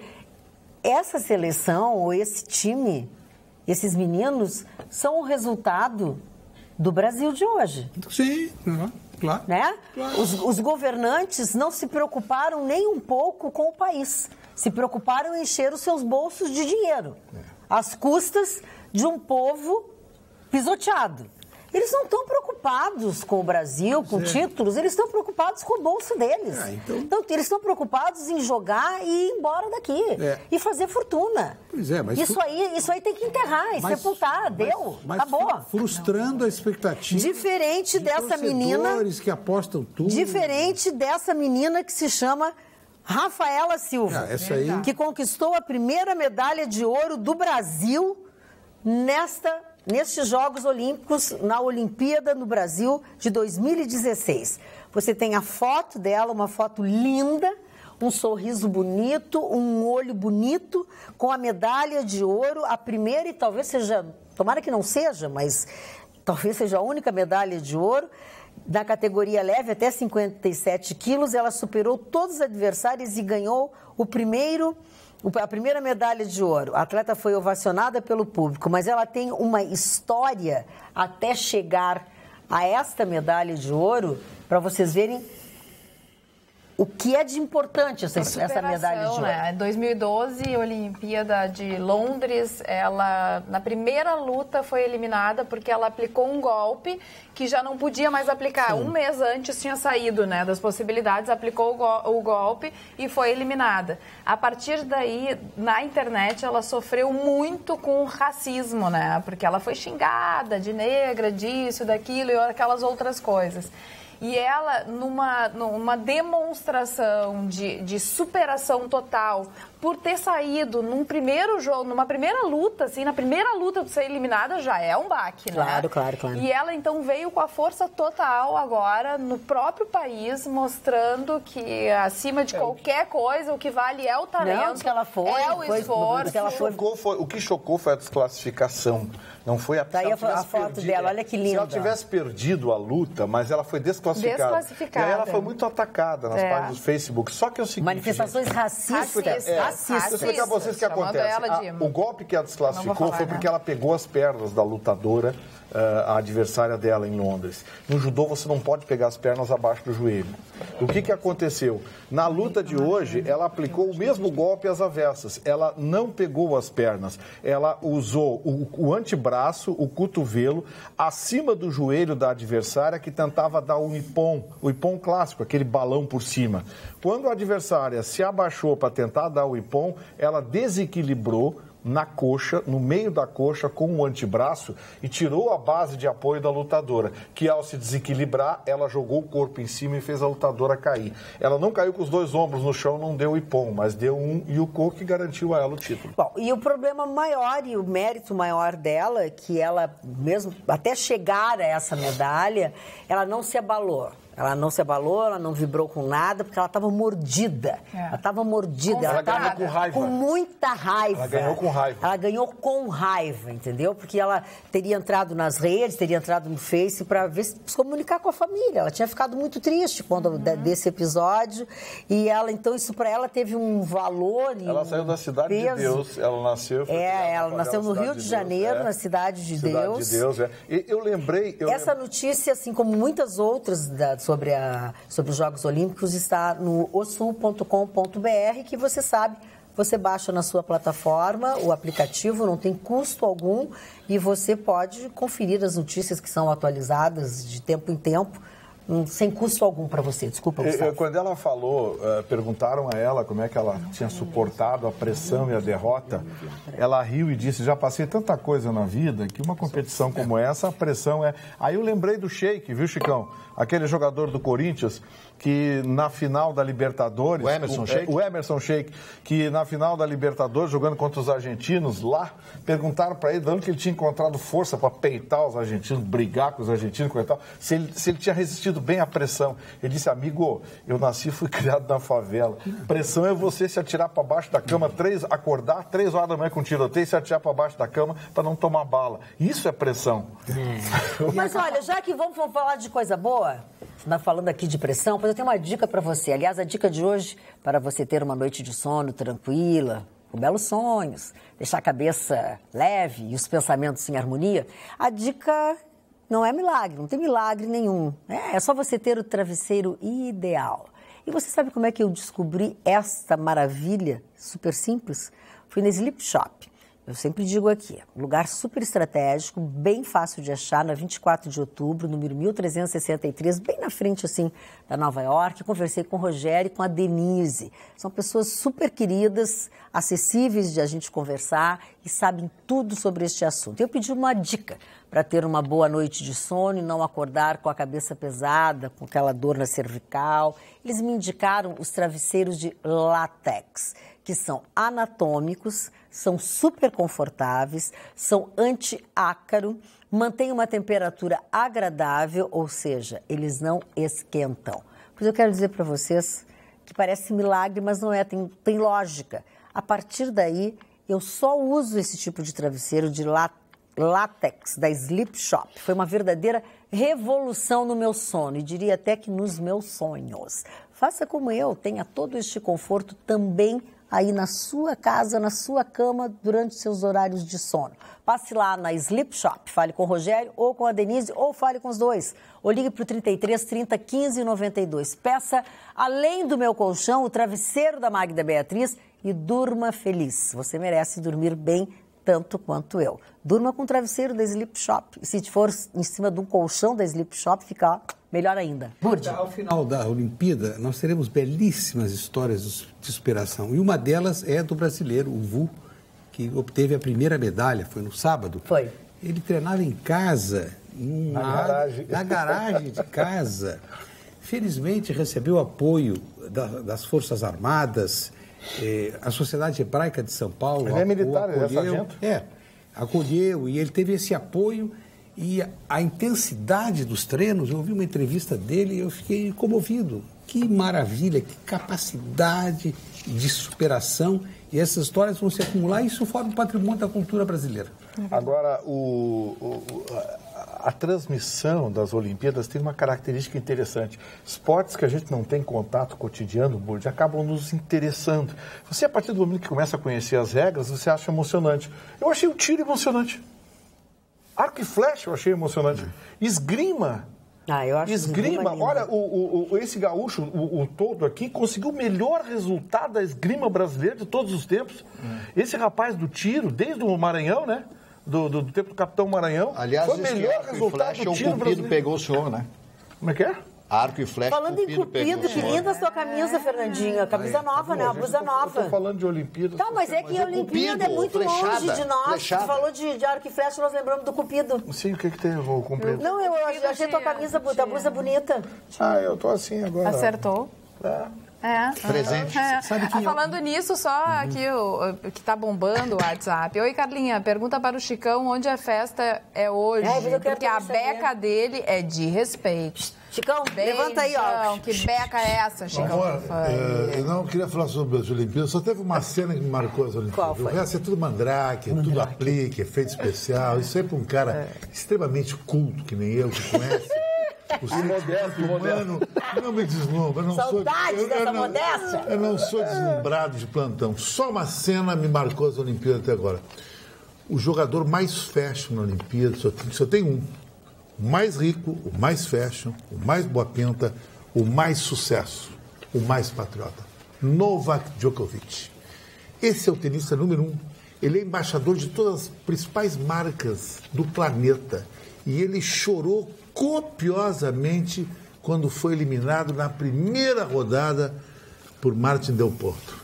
Speaker 2: essa seleção ou esse time, esses meninos, são o resultado do Brasil de hoje.
Speaker 6: Sim, claro.
Speaker 2: Né? Os, os governantes não se preocuparam nem um pouco com o país. Se preocuparam em encher os seus bolsos de dinheiro, às custas de um povo pisoteado. Eles não estão preocupados com o Brasil, com títulos, eles estão preocupados com o bolso deles.
Speaker 6: Ah, então-
Speaker 2: Então, eles estão preocupados em jogar e ir embora daqui.
Speaker 6: É.
Speaker 2: E fazer fortuna.
Speaker 6: Pois é, mas
Speaker 2: Isso
Speaker 6: fu-
Speaker 2: aí, isso aí tem que enterrar e
Speaker 6: Mas-
Speaker 2: sepultar.
Speaker 6: mas-
Speaker 2: Deu.
Speaker 6: mas
Speaker 2: Acabou.
Speaker 6: fru- Frustrando a expectativa.
Speaker 2: Diferente
Speaker 6: de
Speaker 2: dessa menina-
Speaker 6: torcedores que apostam tudo.
Speaker 2: Diferente dessa menina que se chama Rafaela Silva,
Speaker 6: Ah, essa aí-
Speaker 2: que conquistou a primeira medalha de ouro do Brasil nesta nestes Jogos Olímpicos, na Olimpíada no Brasil de dois mil e dezesseis. Você tem a foto dela, uma foto linda, um sorriso bonito, um olho bonito, com a medalha de ouro, a primeira e talvez seja, tomara que não seja, mas talvez seja a única medalha de ouro. Da categoria leve até cinquenta e sete quilos, ela superou todos os adversários e ganhou o primeiro, a primeira medalha de ouro. A atleta foi ovacionada pelo público, mas ela tem uma história até chegar a esta medalha de ouro, para vocês verem o que é de importante essa, essa medalha de ouro.
Speaker 4: Né? Em dois mil e doze, Olimpíada de Londres, ela na primeira luta foi eliminada porque ela aplicou um golpe que já não podia mais aplicar. Sim. Um mês antes tinha saído, né, das possibilidades, aplicou o, go- o golpe e foi eliminada. A partir daí, na internet, ela sofreu muito com o racismo, né? Porque ela foi xingada de negra, disso, daquilo e aquelas outras coisas. E ela, numa, numa demonstração de, de superação total, por ter saído num primeiro jogo, numa primeira luta, assim, na primeira luta de ser eliminada, já é um baque, né?
Speaker 2: Claro, claro, claro.
Speaker 4: E ela, então, veio com a força total agora no próprio país, mostrando que, acima de qualquer coisa, o que vale é o talento,
Speaker 2: não, que ela foi,
Speaker 4: é o
Speaker 2: foi,
Speaker 4: esforço.
Speaker 3: Que ela foi... Chocou, foi, o que chocou foi a desclassificação. Não foi a,
Speaker 2: Daí a, a foto perdido, dela, olha que linda.
Speaker 3: Se ela tivesse perdido a luta, mas ela foi desclassificada.
Speaker 4: Desclassificada.
Speaker 3: E aí ela foi muito atacada nas
Speaker 4: é.
Speaker 3: páginas do Facebook. Só que é o seguinte,
Speaker 2: manifestações
Speaker 3: gente,
Speaker 2: racistas.
Speaker 3: É,
Speaker 2: racistas.
Speaker 3: Vou explicar pra vocês o que acontece. A, o golpe que a desclassificou falar, foi porque né? ela pegou as pernas da lutadora, uh, a adversária dela em Londres. No judô você não pode pegar as pernas abaixo do joelho. O que, que aconteceu? Na luta de hoje, ela aplicou o mesmo golpe às avessas. Ela não pegou as pernas. Ela usou o, o antebraço, o cotovelo, acima do joelho da adversária que tentava dar um ippon, o ippon clássico, aquele balão por cima. Quando a adversária se abaixou para tentar dar o ippon, ela desequilibrou na coxa, no meio da coxa, com o antebraço e tirou a base de apoio da lutadora, que ao se desequilibrar, ela jogou o corpo em cima e fez a lutadora cair. Ela não caiu com os dois ombros no chão, não deu o ippon, mas deu um yuko que garantiu a ela o título.
Speaker 2: Bom, e o problema maior e o mérito maior dela, que ela mesmo, até chegar a essa medalha, ela não se abalou. Ela não se abalou, ela não vibrou com nada, porque ela estava mordida. É. Ela estava mordida. Ela estava
Speaker 3: com raiva.
Speaker 2: Com muita raiva.
Speaker 3: Ela ganhou com raiva.
Speaker 2: Ela ganhou com raiva, entendeu? Porque ela teria entrado nas redes, teria entrado no Face para ver se comunicar com a família. Ela tinha ficado muito triste quando uhum. desse episódio. E ela, então, isso para ela teve um valor.
Speaker 3: Ela
Speaker 2: um
Speaker 3: saiu da Cidade
Speaker 2: peso.
Speaker 3: de Deus. Ela nasceu.
Speaker 2: É, ela nasceu no Rio de, de Janeiro, é. na Cidade de
Speaker 3: Cidade
Speaker 2: Deus.
Speaker 3: de Deus, é. E eu lembrei. Eu
Speaker 2: Essa
Speaker 3: lem...
Speaker 2: notícia, assim como muitas outras da, sobre, a, sobre os Jogos Olímpicos, está no o sul ponto com ponto b r, que você sabe, você baixa na sua plataforma o aplicativo, não tem custo algum, e você pode conferir as notícias que são atualizadas de tempo em tempo, sem custo algum para você. Desculpa, Gustavo.
Speaker 3: Quando ela falou, uh, perguntaram a ela como é que ela tinha suportado a pressão e a derrota, ela riu e disse, já passei tanta coisa na vida que uma competição como essa, a pressão é... Aí eu lembrei do Sheik, viu, Chicão? Aquele jogador do Corinthians que na final da Libertadores...
Speaker 5: O Emerson Sheik?
Speaker 3: O Emerson Sheik, que na final da Libertadores, jogando contra os argentinos lá, perguntaram para ele de onde que ele tinha encontrado força para peitar os argentinos, brigar com os argentinos, e tal, se ele, se ele tinha resistido bem à pressão. Ele disse, amigo, eu nasci e fui criado na favela. Pressão é você se atirar para baixo da cama, três, acordar três horas da manhã com tiroteio e se atirar para baixo da cama para não tomar bala. Isso é pressão.
Speaker 2: É. Mas olha, já que vamos falar de coisa boa, falando aqui de pressão, pois eu tenho uma dica para você. Aliás, a dica de hoje, para você ter uma noite de sono tranquila, com belos sonhos, deixar a cabeça leve e os pensamentos em harmonia, a dica não é milagre, não tem milagre nenhum. É, é só você ter o travesseiro ideal. E você sabe como é que eu descobri esta maravilha super simples? Fui na Sleep Shop. Eu sempre digo aqui, lugar super estratégico, bem fácil de achar, na vinte e quatro de outubro, número mil trezentos e sessenta e três, bem na frente, assim, da Nova York. Conversei com o Rogério e com a Denise. São pessoas super queridas, acessíveis de a gente conversar e sabem tudo sobre este assunto. Eu pedi uma dica para ter uma boa noite de sono e não acordar com a cabeça pesada, com aquela dor na cervical. Eles me indicaram os travesseiros de látex, que são anatômicos, são super confortáveis, são anti-ácaro, mantêm uma temperatura agradável, ou seja, eles não esquentam. Pois eu quero dizer para vocês que parece milagre, mas não é, tem, tem lógica. A partir daí, eu só uso esse tipo de travesseiro de látex da Sleep Shop. Foi uma verdadeira revolução no meu sono e diria até que nos meus sonhos. Faça como eu, tenha todo este conforto também aí na sua casa, na sua cama, durante seus horários de sono. Passe lá na Sleep Shop, fale com o Rogério ou com a Denise, ou fale com os dois. Ou ligue para o trinta e três, trinta, quinze, noventa e dois. Peça, além do meu colchão, o travesseiro da Magda Beatriz e durma feliz. Você merece dormir bem tanto quanto eu. Durma com o travesseiro da Sleep Shop. E se for em cima de um colchão da Sleep Shop, fica melhor ainda. Burdi.
Speaker 6: Ao final da Olimpíada, nós teremos belíssimas histórias de superação. E uma delas é do brasileiro, o Vu, que obteve a primeira medalha, foi no sábado.
Speaker 2: Foi.
Speaker 6: Ele treinava em casa, em
Speaker 3: na, garagem.
Speaker 6: na garagem de casa. Felizmente recebeu apoio da, das Forças Armadas, eh, a Sociedade Hebraica de São Paulo.
Speaker 3: Ele é militar,
Speaker 6: acolheu,
Speaker 3: ele é sargento?
Speaker 6: É, acolheu e ele teve esse apoio. E a intensidade dos treinos, eu ouvi uma entrevista dele e eu fiquei comovido. Que maravilha, que capacidade de superação. E essas histórias vão se acumular e isso forma patrimônio da cultura brasileira.
Speaker 3: Agora, o, o, a, a transmissão das Olimpíadas tem uma característica interessante. Esportes que a gente não tem contato cotidiano, Burdi, acabam nos interessando. Você, a partir do momento que começa a conhecer as regras, você acha emocionante. Eu achei o tiro emocionante. Arco e flecha eu achei emocionante. Esgrima.
Speaker 2: Ah, eu acho
Speaker 3: esgrima.
Speaker 2: esgrima
Speaker 3: Olha, o, o, esse gaúcho, o, o todo aqui, conseguiu o melhor resultado da esgrima brasileira de todos os tempos. Hum. Esse rapaz do tiro, desde o Maranhão, né? Do, do, do tempo do Capitão Maranhão.
Speaker 5: Aliás,
Speaker 3: foi o melhor
Speaker 5: arco
Speaker 3: resultado
Speaker 5: e flecha,
Speaker 3: do tiro
Speaker 5: o Cupido
Speaker 3: brasileiro.
Speaker 5: Pegou o senhor, né?
Speaker 3: Como é que é?
Speaker 5: Arco e flecha.
Speaker 2: Falando em Cupido, que linda a sua camisa, Fernandinho. A camisa
Speaker 3: Aí,
Speaker 2: nova,
Speaker 3: tá
Speaker 2: né? A blusa
Speaker 3: tô,
Speaker 2: nova.
Speaker 3: Eu tô falando de Olimpíadas.
Speaker 2: Tá, mas é que a Olimpíada é muito
Speaker 5: flechada,
Speaker 2: longe de nós.
Speaker 5: flechada.
Speaker 2: Tu falou de, de arco e flecha, nós lembramos do Cupido.
Speaker 3: Sim, o que que tem? Eu vou cumprir.
Speaker 2: Não, eu, eu achei tua camisa, tua blusa bonita.
Speaker 3: Ah, eu tô assim agora.
Speaker 4: Acertou.
Speaker 3: É.
Speaker 4: É.
Speaker 5: Presente.
Speaker 4: É.
Speaker 6: Sabe que
Speaker 4: Ah,
Speaker 6: eu-
Speaker 4: falando nisso, só aqui o, o que tá bombando o WhatsApp. Oi, Carlinha, pergunta para o Chicão onde a festa é hoje.
Speaker 2: É, mas eu quero
Speaker 4: porque a
Speaker 2: também saber.
Speaker 4: beca dele é de respeito.
Speaker 2: Chicão, levanta aí, ó.
Speaker 4: Beijão, que beca é essa, Chicão?
Speaker 7: Amor, é, eu não queria falar sobre as Olimpíadas, só teve uma cena que me marcou as Olimpíadas.
Speaker 2: Qual foi?
Speaker 7: O resto é tudo mandrake, é tudo aplique, efeito especial. Isso aí para um cara extremamente culto, que nem eu, que conhece o sentimento humano, não me deslumbra. Eu não
Speaker 2: Saudades
Speaker 7: sou, eu,
Speaker 2: dessa
Speaker 7: eu não,
Speaker 2: modéstia.
Speaker 7: Eu não sou deslumbrado de plantão. Só uma cena me marcou as Olimpíadas até agora. O jogador mais fashion na Olimpíada, só tem, só tem um. O mais rico, o mais fashion, o mais boa pinta, o mais sucesso, o mais patriota. Novak Djokovic. Esse é o tenista número um. Ele é embaixador de todas as principais marcas do planeta. E ele chorou copiosamente quando foi eliminado na primeira rodada por Martin Del Potro,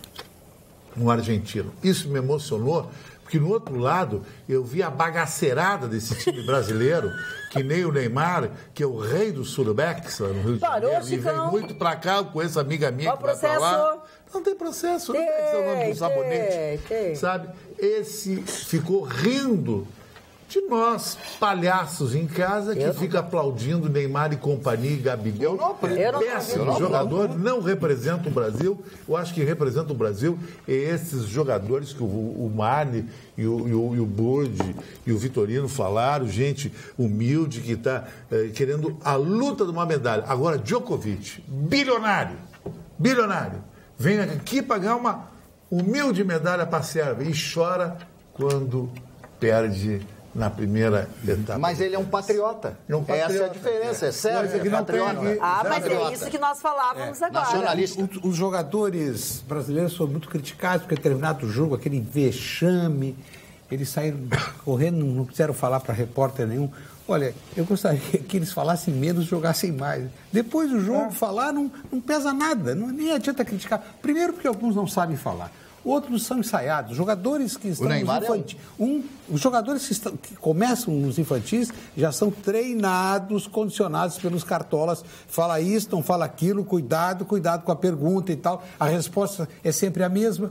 Speaker 7: um argentino. Isso me emocionou, porque no outro lado eu vi a bagaceirada desse time brasileiro, que nem o Neymar, que é o rei do Surbex lá no Rio de
Speaker 2: Parou,
Speaker 7: Janeiro, e vem
Speaker 2: Chicão.
Speaker 7: muito pra cá, eu conheço amiga minha
Speaker 2: Qual
Speaker 7: que vai pra
Speaker 2: processo?
Speaker 7: lá. Não tem processo, não
Speaker 2: Tem,
Speaker 7: tem que ser o nome
Speaker 2: tem,
Speaker 7: do sabonete,
Speaker 2: tem.
Speaker 7: sabe? Esse ficou rindo de nós, palhaços em casa, que fica aplaudindo Neymar e companhia e Gabigol.
Speaker 5: Eu não aprendi.
Speaker 2: Eu não
Speaker 7: Péssimo
Speaker 2: aprendi.
Speaker 7: jogador, não representa o Brasil. Eu acho que representa o Brasil é esses jogadores que o, o Marne e o, e, o, e o Burdi e o Vitorino falaram, gente humilde que está eh, querendo a luta de uma medalha. Agora, Djokovic, bilionário, bilionário, vem aqui para ganhar uma humilde medalha para a Sérvia e chora quando perde na primeira etapa.
Speaker 5: Mas ele é um patriota.
Speaker 7: É um patriota.
Speaker 5: Essa é a diferença. É sério,
Speaker 7: Coisa que
Speaker 5: é
Speaker 7: não
Speaker 5: patriota.
Speaker 7: tem aqui.
Speaker 2: Ah, mas
Speaker 5: Patriota.
Speaker 2: é isso que nós falávamos agora.
Speaker 5: Nacionalista.
Speaker 6: Os, os jogadores brasileiros foram muito criticados porque determinado jogo, aquele vexame, eles saíram correndo, não quiseram falar para repórter nenhum. Olha, eu gostaria que eles falassem menos e jogassem mais. Depois do jogo, falar não, não pesa nada, não, nem adianta criticar. Primeiro porque alguns não sabem falar. Outros são ensaiados. Jogadores que estão
Speaker 5: Neymar
Speaker 6: nos
Speaker 5: é um.
Speaker 6: infantis. Um, os jogadores que, estão, que começam nos infantis já são treinados, condicionados pelos cartolas. Fala isso, não fala aquilo, cuidado, cuidado com a pergunta e tal. A resposta é sempre a mesma.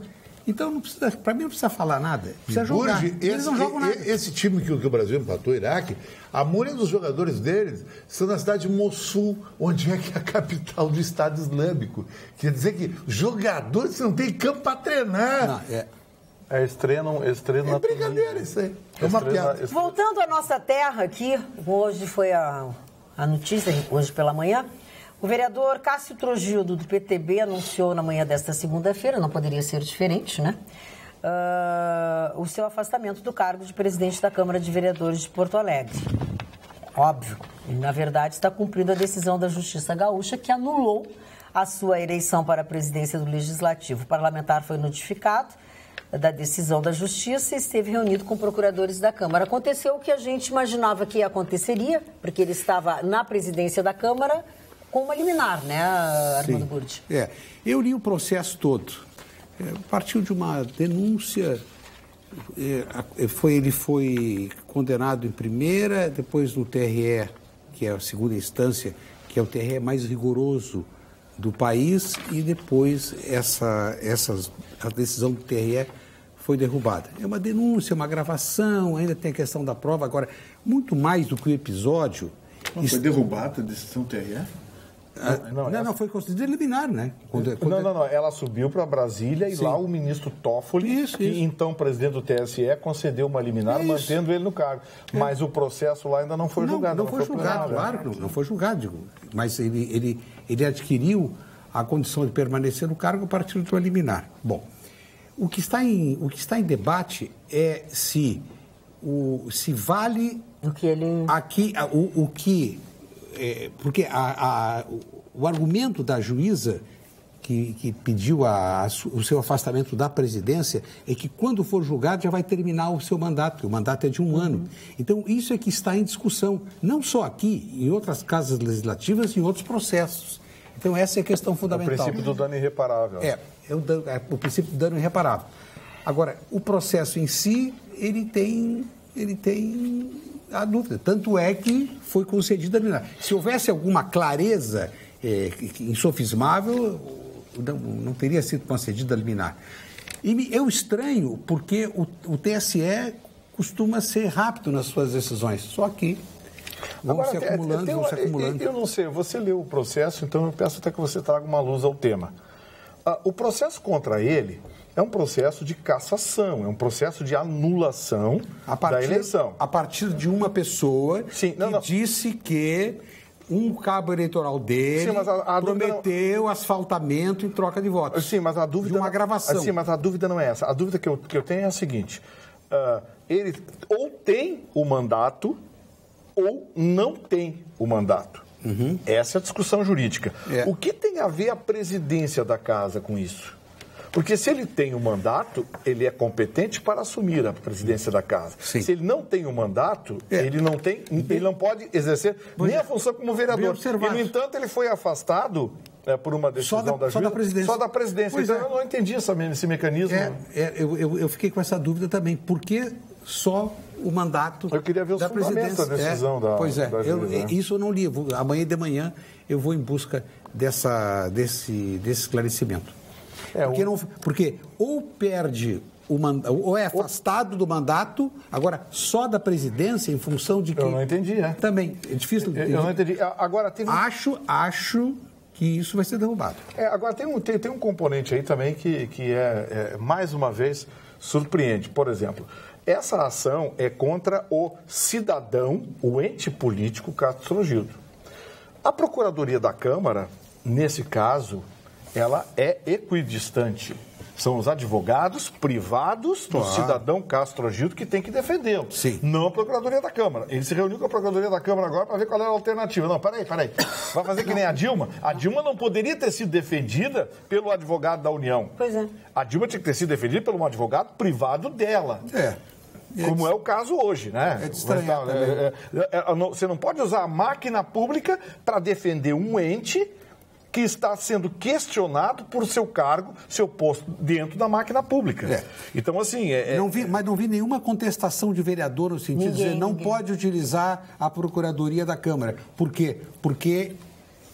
Speaker 6: Então, não precisa, para mim, não precisa falar nada. Precisa jogar.
Speaker 7: Hoje,
Speaker 6: Eles
Speaker 7: esse,
Speaker 6: não jogam nada.
Speaker 7: Esse time que, que o Brasil empatou, o Iraque, a maioria dos jogadores deles estão na cidade de Mossul, onde é que é a capital do Estado Islâmico. Quer dizer que jogadores não têm campo para treinar.
Speaker 6: Não, é...
Speaker 3: É estreno, estreno
Speaker 7: É
Speaker 3: na
Speaker 7: brincadeira isso aí. É uma
Speaker 3: Estrela-
Speaker 7: piada.
Speaker 3: estrela-
Speaker 2: Voltando à nossa terra aqui, hoje foi a, a notícia, hoje pela manhã, o vereador Cássio Trogildo, do P T B, anunciou na manhã desta segunda-feira, não poderia ser diferente, né? Uh, o seu afastamento do cargo de presidente da Câmara de Vereadores de Porto Alegre. Óbvio, ele, na verdade, está cumprindo a decisão da Justiça Gaúcha, que anulou a sua eleição para a presidência do Legislativo. O parlamentar foi notificado da decisão da Justiça e esteve reunido com procuradores da Câmara. Aconteceu o que a gente imaginava que aconteceria, porque ele estava na presidência da Câmara com uma liminar, né, Armando Burdi?
Speaker 6: É, eu li o processo todo. É, partiu de uma denúncia, é, foi, ele foi condenado em primeira, depois no T R E, que é a segunda instância, que é o T R E mais rigoroso do país, e depois essa, essas, a decisão do T R E foi derrubada. É uma denúncia, uma gravação, ainda tem a questão da prova. Agora, muito mais do que o episódio...
Speaker 8: Não, foi derrubada a decisão do T R E?
Speaker 6: Ah, não, não, não, foi concedido liminar, né? Quando, quando...
Speaker 3: Não, não, não. Ela subiu para Brasília e
Speaker 6: Sim.
Speaker 3: lá o ministro Toffoli,
Speaker 6: Isso,
Speaker 3: que
Speaker 6: isso.
Speaker 3: então presidente do T S E, concedeu uma liminar,
Speaker 6: É isso.
Speaker 3: mantendo ele no cargo. Mas o processo lá ainda não foi
Speaker 6: não,
Speaker 3: julgado.
Speaker 6: Não, foi julgado,
Speaker 3: plenário.
Speaker 6: claro, que não, não foi julgado, digo. Mas ele, ele, ele adquiriu a condição de permanecer no cargo a partir de uma liminar. Bom, o que está em, o que está em debate é se, o, se vale
Speaker 2: O que ele...
Speaker 6: aqui a- o, o que... é, porque a, a, o, o argumento da juíza que, que pediu a, a su- o seu afastamento da presidência é que quando for julgado já vai terminar o seu mandato, o mandato é de um ano. Então isso é que está em discussão, não só aqui, em outras casas legislativas e em outros processos. Então essa é a questão
Speaker 3: O
Speaker 6: fundamental.
Speaker 3: princípio do dano irreparável.
Speaker 6: É, é o, dano- é o princípio do dano irreparável. Agora, o processo em si, ele tem, ele tem a dúvida. Tanto é que foi concedida a liminar. Se houvesse alguma clareza é, insofismável, não, não teria sido concedida a liminar. E me, eu estranho porque o, o T S E costuma ser rápido nas suas decisões. Só que vão
Speaker 3: Agora,
Speaker 6: se
Speaker 3: tem-
Speaker 6: acumulando,
Speaker 3: tem
Speaker 6: vão
Speaker 3: uma-
Speaker 6: se acumulando.
Speaker 3: Eu não sei, você leu o processo, então eu peço até que você traga uma luz ao tema. Ah, o processo contra ele é um processo de cassação, é um processo de anulação
Speaker 6: A partir,
Speaker 3: da eleição.
Speaker 6: a partir de uma pessoa
Speaker 3: Sim, não,
Speaker 6: que
Speaker 3: não.
Speaker 6: disse que um cabo eleitoral dele
Speaker 3: Sim, mas a- a dúvida não-
Speaker 6: prometeu asfaltamento em troca de votos.
Speaker 3: Sim, mas a dúvida...
Speaker 6: De uma gravação.
Speaker 3: Sim, mas a dúvida não é essa. A dúvida que eu, que eu tenho é a seguinte. ah, ele ou tem o mandato ou não tem o mandato. Essa é a discussão jurídica.
Speaker 6: É.
Speaker 3: O que tem a ver a presidência da casa com isso? Porque se ele tem o mandato, ele é competente para assumir a presidência da casa.
Speaker 6: Sim.
Speaker 3: Se ele não tem o mandato,
Speaker 6: É.
Speaker 3: ele não tem, ele não pode exercer nem a função como
Speaker 6: Bem
Speaker 3: vereador.
Speaker 6: observado.
Speaker 3: E, no entanto, ele foi afastado é, por uma decisão
Speaker 6: da-
Speaker 3: da
Speaker 6: só da
Speaker 3: juíza-
Speaker 6: presidência.
Speaker 3: Só da presidência.
Speaker 6: Pois
Speaker 3: então
Speaker 6: é.
Speaker 3: eu não entendi essa, esse mecanismo.
Speaker 6: É, é, eu, eu, eu fiquei com essa dúvida também. Por que só o mandato
Speaker 3: Eu queria ver os
Speaker 6: da
Speaker 3: fundamentos
Speaker 6: presidência?
Speaker 3: da decisão
Speaker 6: É,
Speaker 3: da-
Speaker 6: Pois é,
Speaker 3: da
Speaker 6: eu-
Speaker 3: juíza, né?
Speaker 6: isso eu não li. Eu vou- amanhã de manhã eu vou em busca dessa, desse, desse esclarecimento.
Speaker 3: É,
Speaker 6: porque,
Speaker 3: o-
Speaker 6: não, porque ou perde o mandato, ou é afastado do mandato, agora só da presidência em função de que...
Speaker 3: Eu não entendi, é.
Speaker 6: Também, é difícil...
Speaker 3: Eu, eu não entendi. A- Agora, teve um,
Speaker 6: Acho, acho que isso vai ser derrubado.
Speaker 3: é, agora tem, um, tem, tem um componente aí também que, que é, é, mais uma vez, surpreende. Por exemplo, essa ação é contra o cidadão, o ente político Cássio Trogildo. A Procuradoria da Câmara, nesse caso, ela é equidistante. São os advogados privados do
Speaker 6: Claro.
Speaker 3: cidadão Cássio Trogildo que tem que defendê-lo.
Speaker 6: Sim.
Speaker 3: Não a Procuradoria da Câmara. Ele se reuniu com a Procuradoria da Câmara agora para ver qual era a alternativa. Não, peraí, peraí. Vai fazer que nem a Dilma? A Dilma não poderia ter sido defendida pelo advogado da União.
Speaker 2: Pois é.
Speaker 3: A Dilma tinha que ter sido defendida pelo um advogado privado dela.
Speaker 6: É.
Speaker 3: Como é o caso hoje, né?
Speaker 6: É de estranhar
Speaker 3: Mas, é, é, é, não- Você não pode usar a máquina pública para defender um ente que está sendo questionado por seu cargo, seu posto dentro da máquina pública.
Speaker 6: É.
Speaker 3: Então, assim... É, é-
Speaker 6: Não vi, mas não vi nenhuma contestação de vereador no sentido de
Speaker 2: Ninguém,
Speaker 6: dizer não
Speaker 2: ninguém.
Speaker 6: pode utilizar a Procuradoria da Câmara. Por quê? Porque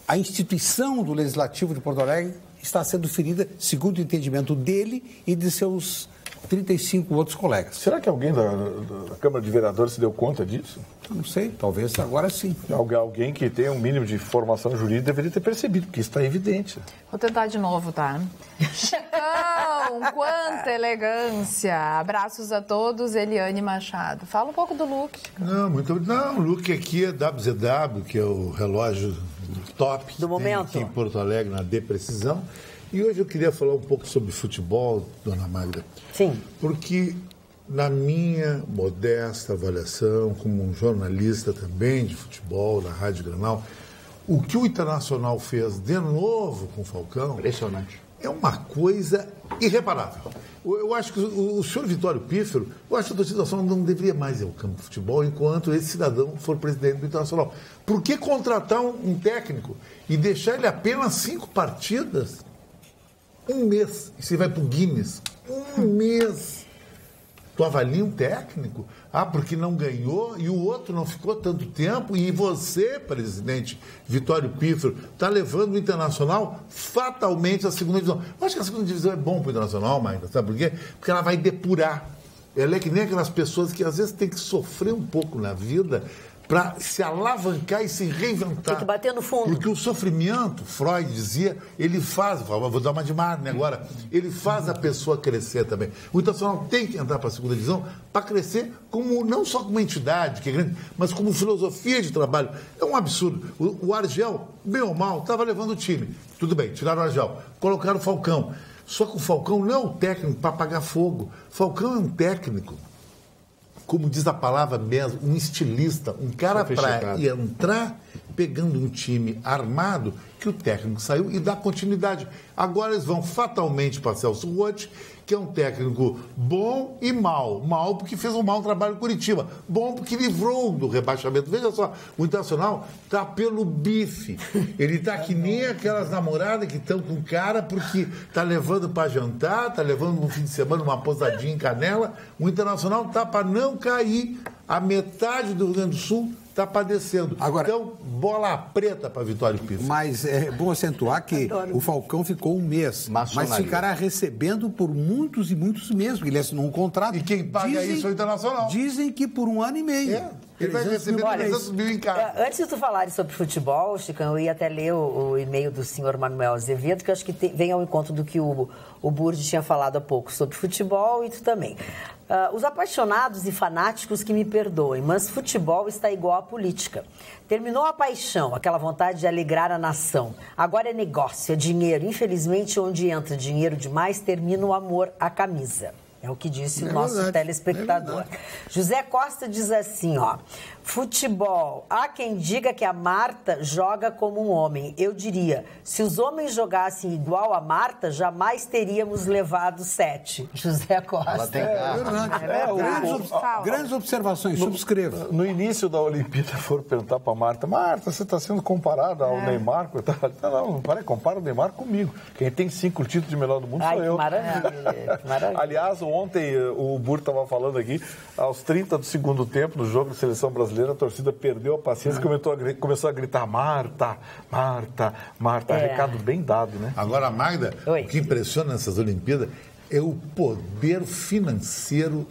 Speaker 6: a instituição do Legislativo de Porto Alegre está sendo ferida, segundo o entendimento dele e de seus trinta e cinco outros colegas.
Speaker 3: Será que alguém da, da Câmara de Vereadores se deu conta disso?
Speaker 6: Eu não sei, talvez agora sim.
Speaker 3: Alguém, alguém que tenha um mínimo de formação jurídica deveria ter percebido, porque isso está evidente.
Speaker 4: Vou tentar de novo, tá? Chicão, quanta elegância. Abraços a todos, Eliane Machado. Fala um pouco do look.
Speaker 7: Não, muito Não, o look aqui é W Z W, que é o relógio top
Speaker 2: do momento
Speaker 7: aqui em Porto Alegre, na D Precisão. E hoje eu queria falar um pouco sobre futebol, dona Magda.
Speaker 2: Sim.
Speaker 7: Porque, na minha modesta avaliação, como um jornalista também de futebol, da Rádio Granal, o que o Internacional fez de novo com o Falcão...
Speaker 5: Impressionante.
Speaker 7: É uma coisa irreparável. Eu, eu acho que o, o senhor Vitório Pífero, eu acho que a torcida não deveria mais ir ao campo de futebol enquanto esse cidadão for presidente do Internacional. Por que contratar um, um técnico e deixar ele apenas cinco partidas? Um mês. E você vai para o Guinness. Um mês. Tu avalia um técnico? Ah, porque não ganhou e o outro não ficou tanto tempo. E você, presidente Vitório Pífero, está levando o Internacional fatalmente à segunda divisão. Eu acho que a segunda divisão é bom para o Internacional, Maida, sabe por quê? Porque ela vai depurar. Ela é que nem aquelas pessoas que às vezes tem que sofrer um pouco na vida para se alavancar e se reinventar.
Speaker 2: Tem que bater no fundo.
Speaker 7: Porque o sofrimento, Freud dizia, ele faz, vou dar uma de Marne agora, ele faz a pessoa crescer também. O Internacional tem que entrar para a segunda divisão para crescer como, não só como uma entidade, que é grande, mas como filosofia de trabalho. É um absurdo. O, o Argel, bem ou mal, estava levando o time. Tudo bem, tiraram o Argel, colocaram o Falcão. Só que o Falcão não é um técnico para apagar fogo. Falcão é um técnico, como diz a palavra mesmo, um estilista, um cara para entrar pegando um time armado que o técnico saiu e dá continuidade. Agora eles vão fatalmente para Celso Roth, que é um técnico bom e mal. Mal porque fez um mau trabalho em Curitiba. Bom porque livrou do rebaixamento. Veja só, o Internacional está pelo bife. Ele está que nem aquelas namoradas que estão com cara porque está levando para jantar, está levando no fim de semana uma pousadinha em Canela. O Internacional está para não cair. A metade do Rio Grande do Sul está padecendo. Agora, então, bola preta para Vitório Pífero.
Speaker 6: Mas é bom acentuar que Adoro. o Falcão ficou um mês,
Speaker 5: Maçonaria.
Speaker 6: mas ficará recebendo por muitos e muitos meses, ele assinou um contrato.
Speaker 7: E quem paga dizem, isso é o Internacional.
Speaker 6: Dizem que por um ano e meio.
Speaker 7: É. Ele vai receber trezentos mil em casa.
Speaker 2: Antes de tu falares sobre futebol, Chicão, eu ia até ler o, o e-mail do senhor Manuel Azevedo, que eu acho que te, vem ao encontro do que o, o Burdi tinha falado há pouco sobre futebol e tu também. Uh, os apaixonados e fanáticos que me perdoem, mas futebol está igual à política. Terminou a paixão, aquela vontade de alegrar a nação. Agora é negócio, é dinheiro. Infelizmente, onde entra dinheiro demais, termina o amor à camisa. É o que disse é o nosso verdade, telespectador. É José Costa diz assim, ó. Futebol. Há quem diga que a Marta joga como um homem. Eu diria, se os homens jogassem igual a Marta, jamais teríamos levado sete. José Costa.
Speaker 5: Ela tem
Speaker 6: é verdade. É, o, grandes, o, grandes observações, no, subscreva.
Speaker 3: No início da Olimpíada foram perguntar para Marta, Marta, você está sendo comparada ao é. Neymar? Não, não, para, compara o Neymar comigo. Quem tem cinco títulos de melhor do mundo
Speaker 2: Ai,
Speaker 3: sou eu.
Speaker 2: Maravilha, maravilha.
Speaker 3: Aliás, ontem o Bur estava falando aqui, aos trinta do segundo tempo, no jogo de seleção brasileira, a torcida perdeu a paciência e começou a, começou a gritar Marta, Marta, Marta. É. Recado bem dado, né?
Speaker 7: Agora, Magda, Oi. o que impressiona nessas Olimpíadas é o poder financeiro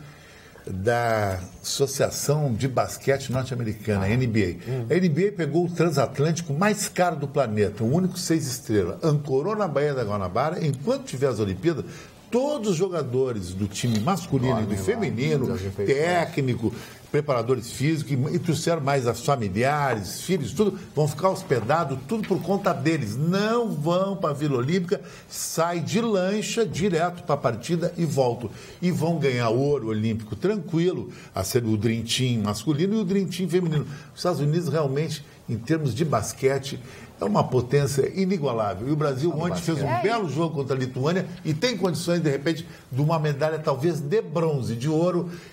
Speaker 7: da Associação de Basquete Norte-Americana, a N B A. Hum. A N B A pegou o transatlântico mais caro do planeta, o único seis estrelas, ancorou na Baía da Guanabara, enquanto tiver as Olimpíadas, todos os jogadores do time masculino e do feminino, técnico, preparadores físicos, e trouxeram mais as familiares, filhos, tudo, vão ficar hospedados, tudo por conta deles. Não vão para a Vila Olímpica, sai de lancha direto para a partida e voltam. E vão ganhar ouro olímpico tranquilo, a ser o Dream Team masculino e o Dream Team feminino. Os Estados Unidos realmente, em termos de basquete, é uma potência inigualável. E o Brasil ontem basquete. fez um belo jogo contra a Lituânia e tem condições, de repente, de uma medalha talvez de bronze, de ouro.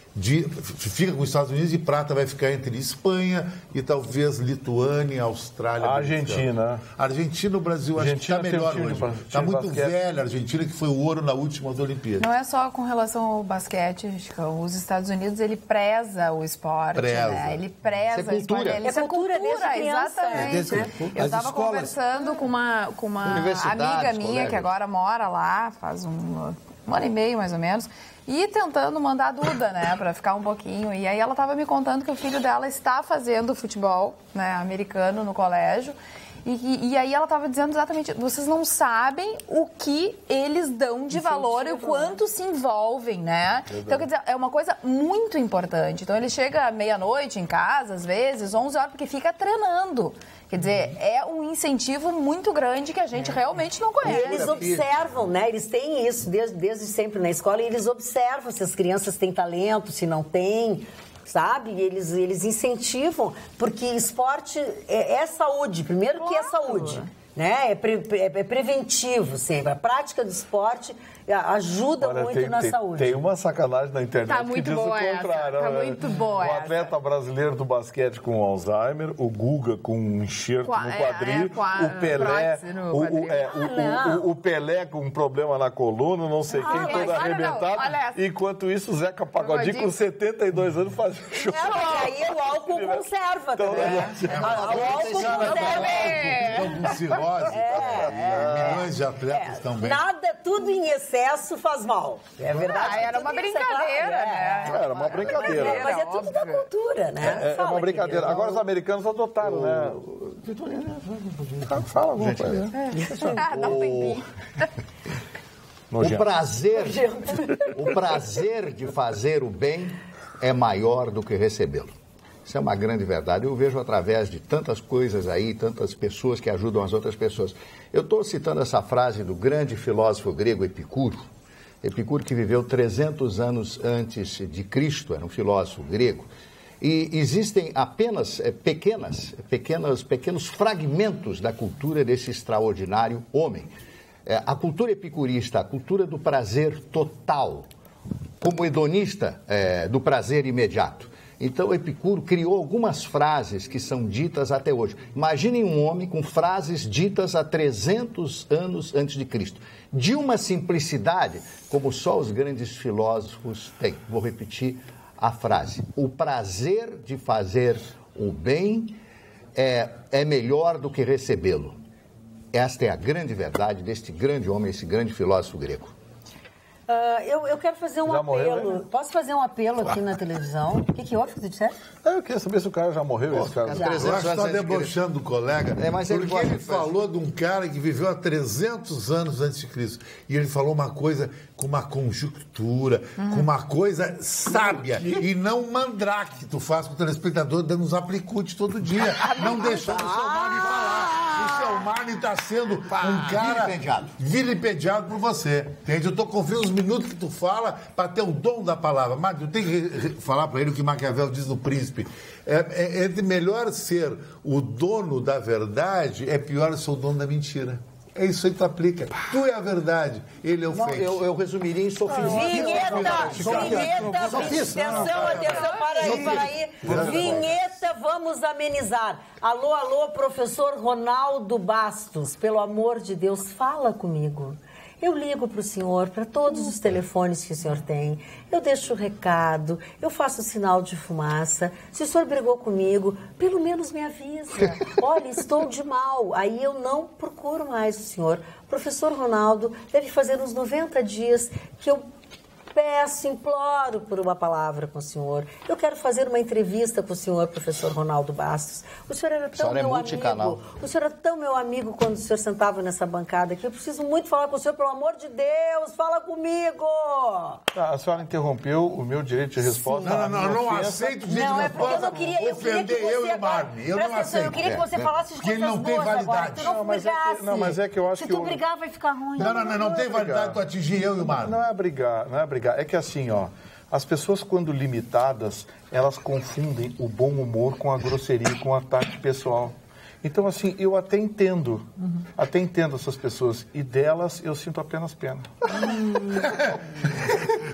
Speaker 7: de, fica com os Estados Unidos e prata vai ficar entre Espanha e talvez Lituânia, Austrália.
Speaker 3: A Argentina.
Speaker 7: A Argentina, o Brasil, acho
Speaker 3: Argentina
Speaker 7: que está melhor
Speaker 3: tem um time
Speaker 7: hoje.
Speaker 3: de
Speaker 7: Está muito
Speaker 3: basquete.
Speaker 7: velha a Argentina, que foi o ouro na última das Olimpíadas.
Speaker 4: Não é só com relação ao basquete, Chico. Os Estados Unidos, ele preza o esporte,
Speaker 7: Preza.
Speaker 4: né? Ele preza
Speaker 5: Isso é
Speaker 4: o esporte.
Speaker 5: cultura.
Speaker 4: Ele-
Speaker 2: É
Speaker 4: Isso é
Speaker 2: cultura
Speaker 4: cultura,
Speaker 2: desde criança,
Speaker 4: exatamente.
Speaker 6: é, desde-
Speaker 4: Eu
Speaker 6: as
Speaker 4: estava
Speaker 6: escolas.
Speaker 4: conversando com uma, com uma
Speaker 5: Universidades,
Speaker 4: amiga minha
Speaker 5: colegas.
Speaker 4: que agora mora lá, faz um, um ano e meio mais ou menos, e tentando mandar a Duda, né, para ficar um pouquinho. E aí ela estava me contando que o filho dela está fazendo futebol, né, americano no colégio. E, e, e aí ela estava dizendo exatamente, vocês não sabem o que eles dão de valor e o quanto se envolvem, né? Então, quer dizer, é uma coisa muito importante. Então, ele chega meia-noite em casa, às vezes, onze horas, porque fica treinando. Quer dizer, é um incentivo muito grande que a gente realmente não
Speaker 2: E
Speaker 4: conhece.
Speaker 2: eles observam, né? Eles têm isso desde, desde sempre na escola e eles observam se as crianças têm talento, se não têm, sabe? E eles, eles incentivam, porque esporte é, é saúde, primeiro que é saúde, né? É, pre, é, é preventivo sempre. A prática do esporte ajuda
Speaker 3: Olha,
Speaker 2: muito
Speaker 3: tem,
Speaker 2: na
Speaker 3: tem,
Speaker 2: saúde.
Speaker 3: tem uma sacanagem na internet
Speaker 4: Tá
Speaker 3: que
Speaker 4: muito
Speaker 3: diz
Speaker 4: boa
Speaker 3: o
Speaker 4: essa,
Speaker 3: contrário.
Speaker 4: tá
Speaker 3: né?
Speaker 4: muito boa
Speaker 3: O
Speaker 4: essa.
Speaker 3: atleta brasileiro do basquete com Alzheimer, o Guga com um enxerto
Speaker 4: Com a-
Speaker 3: no
Speaker 4: é,
Speaker 3: quadril,
Speaker 4: é, com a
Speaker 3: o Pelé,
Speaker 4: prótese no
Speaker 3: o, o,
Speaker 4: quadril.
Speaker 3: é, o,
Speaker 2: Ah,
Speaker 3: o-
Speaker 2: não.
Speaker 3: o- o Pelé com um problema na coluna, não sei quem,
Speaker 4: Ah,
Speaker 3: todo
Speaker 4: olha, não,
Speaker 3: arrebentado.
Speaker 4: olha essa.
Speaker 3: Enquanto isso, o Zeca Pagodinho,
Speaker 4: Pagodinho.
Speaker 3: com setenta e dois anos, fazia show.
Speaker 2: É, mas aí o álcool conserva
Speaker 3: Então,
Speaker 2: também.
Speaker 3: é.
Speaker 2: Ah, O álcool conserva.
Speaker 7: Estão com cirrose.
Speaker 2: É,
Speaker 7: Milhões de atletas também.
Speaker 2: Nada, tudo em excesso faz mal. É verdade.
Speaker 4: Ah, era
Speaker 2: Tudo
Speaker 4: uma
Speaker 2: isso, é claro,
Speaker 4: brincadeira,
Speaker 2: é.
Speaker 4: né?
Speaker 3: Era uma brincadeira.
Speaker 2: É, mas é tudo da cultura, né?
Speaker 3: É, é
Speaker 2: Fala,
Speaker 3: uma brincadeira.
Speaker 2: querido.
Speaker 3: Agora os americanos adotaram, né? Fala alguma coisa.
Speaker 4: Ah, dá um tempinho.
Speaker 5: O prazer, o prazer de fazer o bem é maior do que recebê-lo. Isso é uma grande verdade. Eu vejo através de tantas coisas aí, tantas pessoas que ajudam as outras pessoas. Eu estou citando essa frase do grande filósofo grego Epicuro. Epicuro, que viveu trezentos anos antes de Cristo, era um filósofo grego. E existem apenas é, pequenas, pequenas, pequenos fragmentos da cultura desse extraordinário homem. É, a cultura epicurista, a cultura do prazer total, como hedonista é, do prazer imediato. Então, Epicuro criou algumas frases que são ditas até hoje. Imaginem um homem com frases ditas há trezentos anos antes de Cristo, de uma simplicidade como só os grandes filósofos têm. Vou repetir a frase. O prazer de fazer o bem é, é melhor do que recebê-lo. Esta é a grande verdade deste grande homem, esse grande filósofo grego.
Speaker 2: Ah, eu, eu quero fazer um
Speaker 3: Já morreu,
Speaker 2: apelo.
Speaker 3: né?
Speaker 2: Posso fazer um apelo aqui na televisão? O que, que houve que tu disseste?
Speaker 3: Eu queria saber se o cara já morreu, esse cara.
Speaker 2: já.
Speaker 7: Eu
Speaker 5: trezentos
Speaker 7: acho que
Speaker 5: anos
Speaker 7: está
Speaker 5: antes de Cristo.
Speaker 7: debochando do colega,
Speaker 5: É, mas ele
Speaker 7: porque
Speaker 5: gosta
Speaker 7: ele
Speaker 5: de fazer.
Speaker 7: falou de um cara que viveu há trezentos anos antes de Cristo. E ele falou uma coisa com uma conjuntura, com uma coisa sábia, e não um mandrake que tu faz com o telespectador dando uns aplicutes todo dia, não deixando o seu Marne falar. O seu Marne está sendo um cara
Speaker 5: Vilipendiado.
Speaker 7: vilipendiado por você. Entende? Eu estou confiando os minutos que tu fala para ter o dom da palavra. Marne, tu tem que re- re- falar para ele o que Maquiavel diz no Príncipe. É, é, é de melhor ser o dono da verdade, é pior ser o dono da mentira. É isso aí que tu aplica. Tu é a verdade, ele é o
Speaker 5: Não,
Speaker 7: fake.
Speaker 5: eu, eu resumiria em sofisma.
Speaker 2: Vinheta! Vinheta! Atenção, atenção, para aí, para aí. Vinheta, vamos amenizar. Alô, alô, professor Ronaldo Bastos. Pelo amor de Deus, fala comigo. Eu ligo para o senhor, para todos os telefones que o senhor tem. Eu deixo o recado, eu faço sinal de fumaça. Se o senhor brigou comigo, pelo menos me avisa. Olha, estou de mal. Aí eu não procuro mais o senhor. O professor Ronaldo deve fazer uns noventa dias que eu peço, imploro por uma palavra com o senhor. Eu quero fazer uma entrevista com o senhor, professor Ronaldo Bastos. O senhor era tão
Speaker 5: senhor é
Speaker 2: meu
Speaker 5: multicanal.
Speaker 2: amigo. O senhor era tão meu amigo quando o senhor sentava nessa bancada aqui. Eu preciso muito falar com o senhor, pelo amor de Deus, fala comigo!
Speaker 3: Ah, a senhora interrompeu o meu direito de resposta.
Speaker 7: Não, não,
Speaker 3: à
Speaker 7: não,
Speaker 3: minha
Speaker 7: eu não
Speaker 3: ofensa.
Speaker 7: aceito gente
Speaker 2: Não,
Speaker 7: que
Speaker 2: é porque eu não queria, eu queria que
Speaker 7: ofender
Speaker 2: você
Speaker 7: eu e o
Speaker 2: agora...
Speaker 7: Marne. Eu
Speaker 2: Presta
Speaker 7: não
Speaker 2: atenção,
Speaker 7: aceito.
Speaker 2: eu queria que você
Speaker 7: É,
Speaker 2: falasse de
Speaker 7: porque ele
Speaker 2: coisas
Speaker 7: não tem
Speaker 2: boas agora.
Speaker 7: validade.
Speaker 2: Tu não,
Speaker 3: Não, mas é que-
Speaker 2: brigasse.
Speaker 3: não, mas é que eu acho
Speaker 2: Se
Speaker 3: que
Speaker 2: tu
Speaker 3: o-
Speaker 2: brigar, vai ficar ruim.
Speaker 7: Não, não, não, não tem validade tu atingir eu e o Marne.
Speaker 3: Não é brigar, não é brigar. É que assim, ó, as pessoas quando limitadas, elas confundem o bom humor com a grosseria, com o ataque pessoal. Então, assim, eu até entendo, uhum. até entendo essas pessoas, e delas eu sinto apenas pena.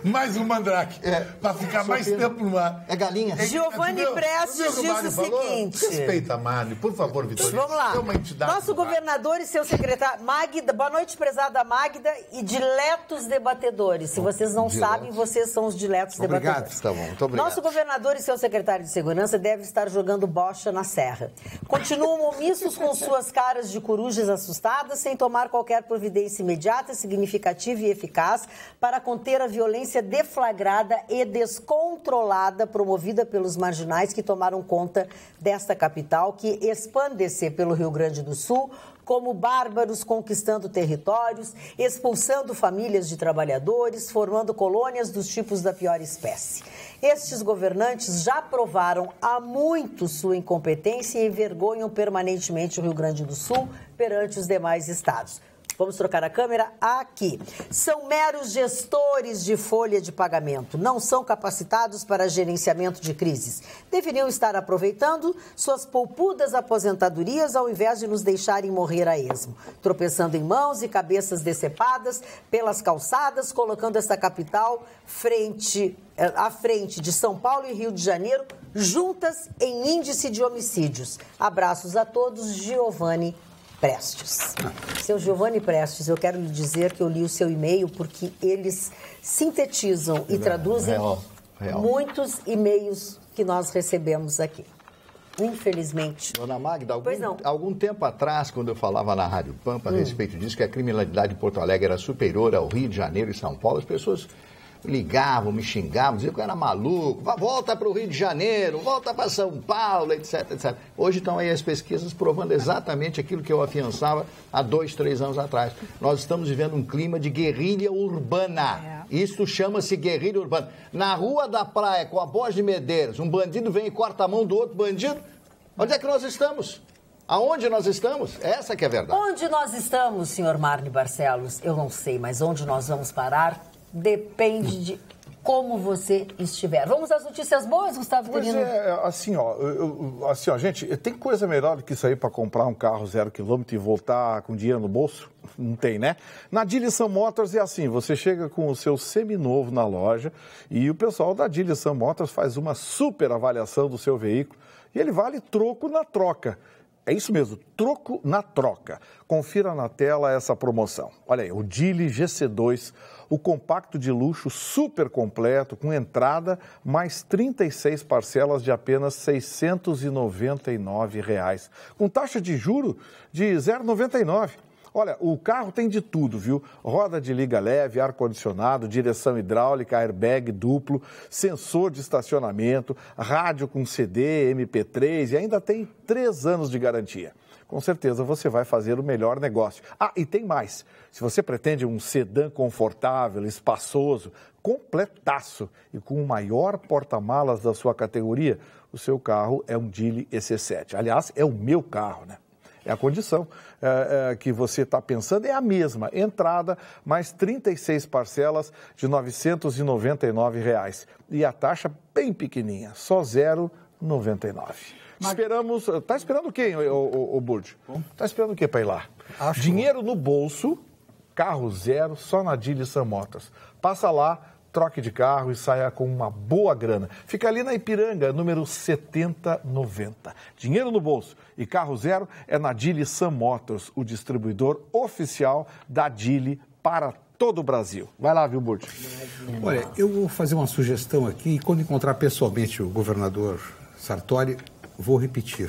Speaker 7: mais um mandrake.
Speaker 5: É.
Speaker 7: Para ficar mais tempo no ar.
Speaker 5: É galinha.
Speaker 2: Giovanni
Speaker 7: É,
Speaker 2: Prestes
Speaker 7: viu,
Speaker 2: diz o
Speaker 7: falou?
Speaker 2: seguinte...
Speaker 7: Respeita a Mário, por favor, Vitorino.
Speaker 2: Vamos lá.
Speaker 7: É uma entidade
Speaker 2: Nosso governador e seu secretário... Magda, boa noite, prezada Magda e diletos debatedores. Se vocês não
Speaker 5: Diletos.
Speaker 2: sabem, vocês são os diletos
Speaker 6: Obrigado.
Speaker 2: debatedores.
Speaker 5: Tá bom, muito obrigado.
Speaker 2: Nosso governador e seu secretário de segurança devem estar jogando bocha na serra. Continuam omissos com suas caras de corujas assustadas, sem tomar qualquer providência imediata, significativa e eficaz para conter a violência deflagrada e descontrolada promovida pelos marginais que tomaram conta desta capital, que expande-se pelo Rio Grande do Sul como bárbaros conquistando territórios, expulsando famílias de trabalhadores, formando colônias dos tipos da pior espécie. Estes governantes já provaram há muito sua incompetência e envergonham permanentemente o Rio Grande do Sul perante os demais estados. Vamos trocar a câmera aqui. São meros gestores de folha de pagamento. Não são capacitados para gerenciamento de crises. Deveriam estar aproveitando suas poupudas aposentadorias ao invés de nos deixarem morrer a esmo. Tropeçando em mãos e cabeças decepadas pelas calçadas, colocando esta capital frente, à frente de São Paulo e Rio de Janeiro, juntas em índice de homicídios. Abraços a todos, Giovanni Prestes. Seu Giovanni Prestes, eu quero lhe dizer que eu li o seu e-mail porque eles sintetizam e traduzem
Speaker 5: Real, real.
Speaker 2: muitos e-mails que nós recebemos aqui. Infelizmente.
Speaker 5: Dona Magda, algum,
Speaker 2: Pois não.
Speaker 5: algum tempo atrás, quando eu falava na Rádio Pampa a respeito disso, que a criminalidade em Porto Alegre era superior ao Rio de Janeiro e São Paulo, as pessoas ligavam, me xingavam, diziam que eu era maluco, volta para o Rio de Janeiro, volta para São Paulo, etc, etcétera. Hoje estão aí as pesquisas provando exatamente aquilo que eu afiançava há dois, três anos atrás. Nós estamos vivendo um clima de guerrilha urbana. É. Isso chama-se guerrilha urbana. Na Rua da Praia, com a Borges de Medeiros, um bandido vem e corta a mão do outro bandido. Onde é que nós estamos? Aonde nós estamos? Essa que é a verdade.
Speaker 2: Onde nós estamos, senhor Marne Barcelos? Eu não sei, mas onde nós vamos parar depende de como você estiver. Vamos às notícias boas, Gustavo
Speaker 3: Pois
Speaker 2: Quirino?
Speaker 3: é, assim, ó, eu, eu- assim, ó, gente, tem coisa melhor do que isso aí para comprar um carro zero quilômetro e voltar com dinheiro no bolso? Não tem, né? Na Dillisan Motors é assim, você chega com o seu seminovo na loja e o pessoal da Dillisan Motors faz uma super avaliação do seu veículo e ele vale troco na troca. É isso mesmo, troco na troca. Confira na tela essa promoção. Olha aí, o Dili G C dois, o compacto de luxo super completo, com entrada, mais trinta e seis parcelas de apenas seiscentos e noventa e nove reais, com taxa de juro de zero vírgula noventa e nove. Olha, o carro tem de tudo, viu? Roda de liga leve, ar-condicionado, direção hidráulica, airbag duplo, sensor de estacionamento, rádio com C D, M P três e ainda tem três anos de garantia. Com certeza você vai fazer o melhor negócio. Ah, e tem mais. Se você pretende um sedã confortável, espaçoso, completaço e com o maior porta-malas da sua categoria, o seu carro é um Dili E C sete. Aliás, é o meu carro, né? É a condição é, é, que você está pensando, é a mesma. Entrada, mais trinta e seis parcelas de novecentos e noventa e nove reais. E a taxa bem pequenininha, só zero vírgula noventa e nove. Esperamos... Está esperando quem, o, o, o Burdi? Está esperando o quê para ir lá?
Speaker 6: Acho
Speaker 3: Dinheiro no bolso, carro zero, só na Dillisan Motors. Passa lá, troque de carro e saia com uma boa grana. Fica ali na Ipiranga, número setenta noventa. Dinheiro no bolso e carro zero é na Dillisan Motors, o distribuidor oficial da Dili para todo o Brasil. Vai lá, viu, Burti?
Speaker 6: Olha, eu vou fazer uma sugestão aqui e quando encontrar pessoalmente o governador Sartori, vou repetir.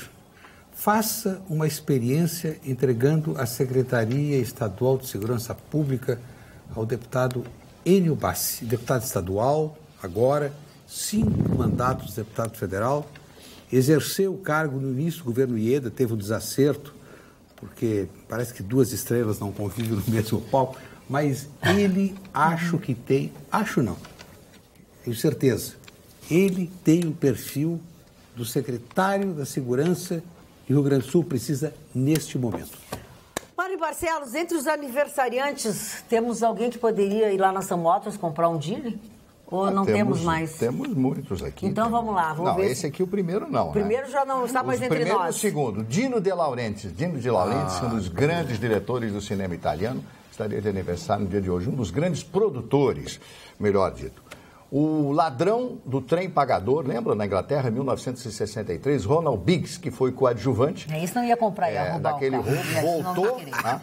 Speaker 6: Faça uma experiência entregando a Secretaria Estadual de Segurança Pública ao deputado Enio Bassi, deputado estadual, agora, cinco mandatos de deputado federal, exerceu o cargo no início do governo Ieda, teve um desacerto, porque parece que duas estrelas não convivem no mesmo palco, mas ele acho que tem, acho não, tenho certeza, ele tem o perfil do secretário da Segurança e o Rio Grande do Sul precisa neste momento.
Speaker 2: Mário Barcelos, entre os aniversariantes, temos alguém que poderia ir lá na Sam Motors comprar um Dili? Ou
Speaker 5: Ah,
Speaker 2: não temos, mais?
Speaker 5: Temos muitos aqui.
Speaker 2: Então vamos lá, vamos
Speaker 5: não,
Speaker 2: ver.
Speaker 5: esse aqui o primeiro não,
Speaker 2: O primeiro
Speaker 5: né?
Speaker 2: já não está mais
Speaker 5: o
Speaker 2: entre
Speaker 5: primeiro
Speaker 2: nós.
Speaker 5: e o segundo, Dino De Laurentiis. Dino De Laurentiis,
Speaker 6: Ah.
Speaker 5: um dos grandes diretores do cinema italiano, estaria de aniversário no dia de hoje, um dos grandes produtores, melhor dito. O ladrão do trem pagador, lembra, na Inglaterra, em mil novecentos e sessenta e três, Ronald Biggs, que foi coadjuvante.
Speaker 2: É, isso não ia comprar, ia
Speaker 5: é,
Speaker 2: roubar
Speaker 5: daquele
Speaker 2: o carro.
Speaker 5: roubo, voltou.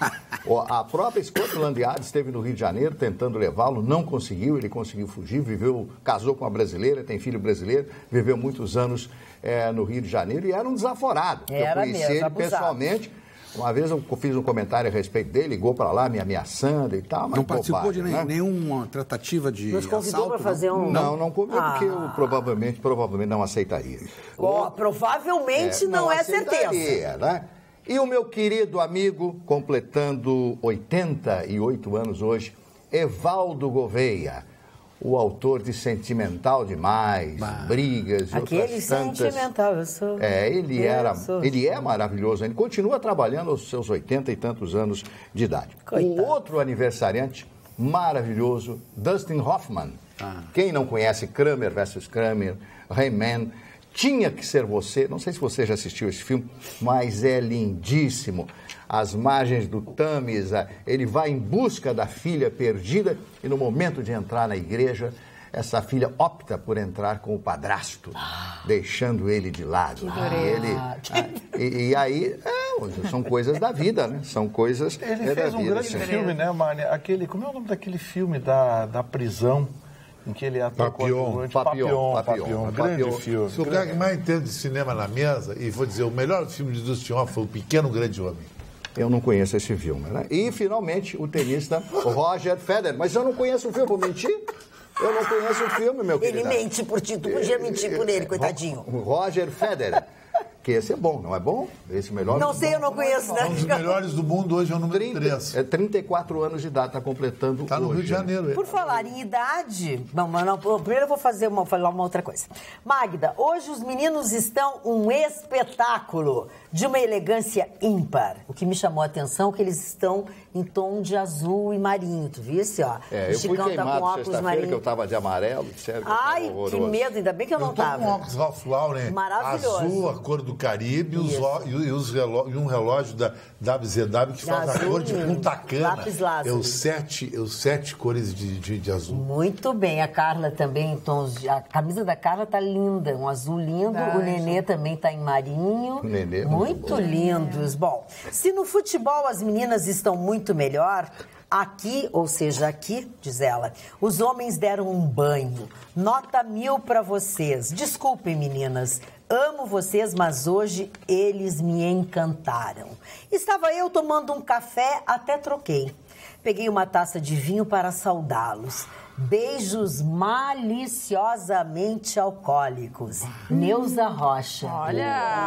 Speaker 5: A, a própria Scotland Yard esteve no Rio de Janeiro tentando levá-lo, não conseguiu, ele conseguiu fugir, viveu, casou com uma brasileira, tem filho brasileiro, viveu muitos anos é, no Rio de Janeiro e era um desaforado.
Speaker 2: Era
Speaker 5: eu conheci
Speaker 2: mesmo,
Speaker 5: ele
Speaker 2: abusado.
Speaker 5: Pessoalmente. Uma vez eu fiz um comentário a respeito dele, ligou para lá me ameaçando e tal. Mas
Speaker 6: não participou
Speaker 5: bobagem,
Speaker 6: de
Speaker 5: né?
Speaker 6: nenhuma tratativa de
Speaker 2: Nos convidou
Speaker 6: assalto?
Speaker 2: para fazer um...
Speaker 5: Não, não convidou
Speaker 2: Ah.
Speaker 5: porque eu provavelmente, provavelmente não aceitaria.
Speaker 2: Ó, provavelmente não, é certeza.
Speaker 5: aceitaria, né? E o meu querido amigo, completando oitenta e oito anos hoje, Evaldo Gouveia, o autor de Sentimental Demais, bah. Brigas e
Speaker 2: Aquele
Speaker 5: outras tantas.
Speaker 2: sentimental, eu sou.
Speaker 5: É, ele
Speaker 2: eu
Speaker 5: era,
Speaker 2: sou.
Speaker 5: ele é maravilhoso, ele continua trabalhando aos seus oitenta e tantos anos de idade.
Speaker 2: Coitado.
Speaker 5: O outro aniversariante maravilhoso, Dustin Hoffman. Ah. Quem não conhece Kramer versus Kramer, He-Man, Tinha que Ser Você, não sei se você já assistiu esse filme, mas é lindíssimo. As margens do Tâmisa, ele vai em busca da filha perdida e no momento de entrar na igreja, essa filha opta por entrar com o padrasto, ah, deixando ele de lado.
Speaker 2: Que
Speaker 5: e, ele, ah, e, e aí, é, são coisas da vida, né? São coisas
Speaker 3: Ele
Speaker 5: é
Speaker 3: fez
Speaker 5: da
Speaker 3: um
Speaker 5: vida,
Speaker 3: grande
Speaker 5: assim.
Speaker 3: filme, né, Márcia? Aquele, como é o nome daquele filme da, da prisão? Em que ele atua
Speaker 7: Papillon.
Speaker 5: Papillon, Papillon,
Speaker 3: Papillon.
Speaker 5: Papillon.
Speaker 3: Grande filme.
Speaker 7: Se o cara que mais entende de cinema na mesa, e vou dizer, o melhor filme de Dustin Hoffman foi O Pequeno Grande Homem.
Speaker 5: Eu não conheço esse filme, né? E, finalmente, o tenista Roger Federer. Mas eu não conheço o filme, vou mentir? Eu não conheço o filme, meu querido.
Speaker 2: Ele mente por ti, tu podia mentir por ele, coitadinho.
Speaker 5: Roger Federer. Que esse é bom, não é bom? Esse melhor.
Speaker 2: Não sei, eu não conheço, né?
Speaker 7: Um dos melhores do mundo hoje é o número três.
Speaker 5: É trinta e quatro anos de idade, está completando.
Speaker 7: Está no
Speaker 5: hoje,
Speaker 7: Rio de Janeiro, é.
Speaker 2: Por falar em idade, não, não, primeiro eu vou fazer uma, falar uma outra coisa. Magda, hoje os meninos estão um espetáculo de uma elegância ímpar. O que me chamou a atenção é que eles estão em tom de azul e marinho. Tu visse, ó?
Speaker 5: É,
Speaker 2: o
Speaker 5: eu fui
Speaker 2: Chicão tá
Speaker 5: queimado
Speaker 2: com óculos
Speaker 5: sexta-feira
Speaker 2: marinho.
Speaker 5: que eu estava de amarelo. Sério, que eu
Speaker 2: Ai,
Speaker 5: tava
Speaker 2: que
Speaker 5: horroroso.
Speaker 2: medo, ainda bem que eu não
Speaker 7: Eu tô
Speaker 2: tava.
Speaker 7: com óculos Ralph Lauren,
Speaker 2: Maravilhoso.
Speaker 7: azul, a cor do Caribe, os
Speaker 2: Isso.
Speaker 7: ó- e, os reló- e um relógio da W Z W que faz
Speaker 2: Azul
Speaker 7: a cor de
Speaker 2: lindo.
Speaker 7: Punta Cana.
Speaker 2: Lápis lazuli.
Speaker 7: É os sete, é os sete cores de, de, de azul.
Speaker 2: Muito bem, a Carla também em tons de... A camisa da Carla tá linda, um azul lindo.
Speaker 4: Verdade.
Speaker 2: O Nenê também tá em marinho.
Speaker 5: O Nenê é
Speaker 2: muito
Speaker 5: muito bom.
Speaker 2: lindos. Bom, se no futebol as meninas estão muito melhor, aqui, ou seja, aqui, diz ela, os homens deram um banho. Nota mil para vocês. Desculpem, meninas. Amo vocês, mas hoje eles me encantaram. Estava eu tomando um café, até troquei. Peguei uma taça de vinho para saudá-los. Beijos maliciosamente alcoólicos. Neuza Rocha.
Speaker 4: Olha,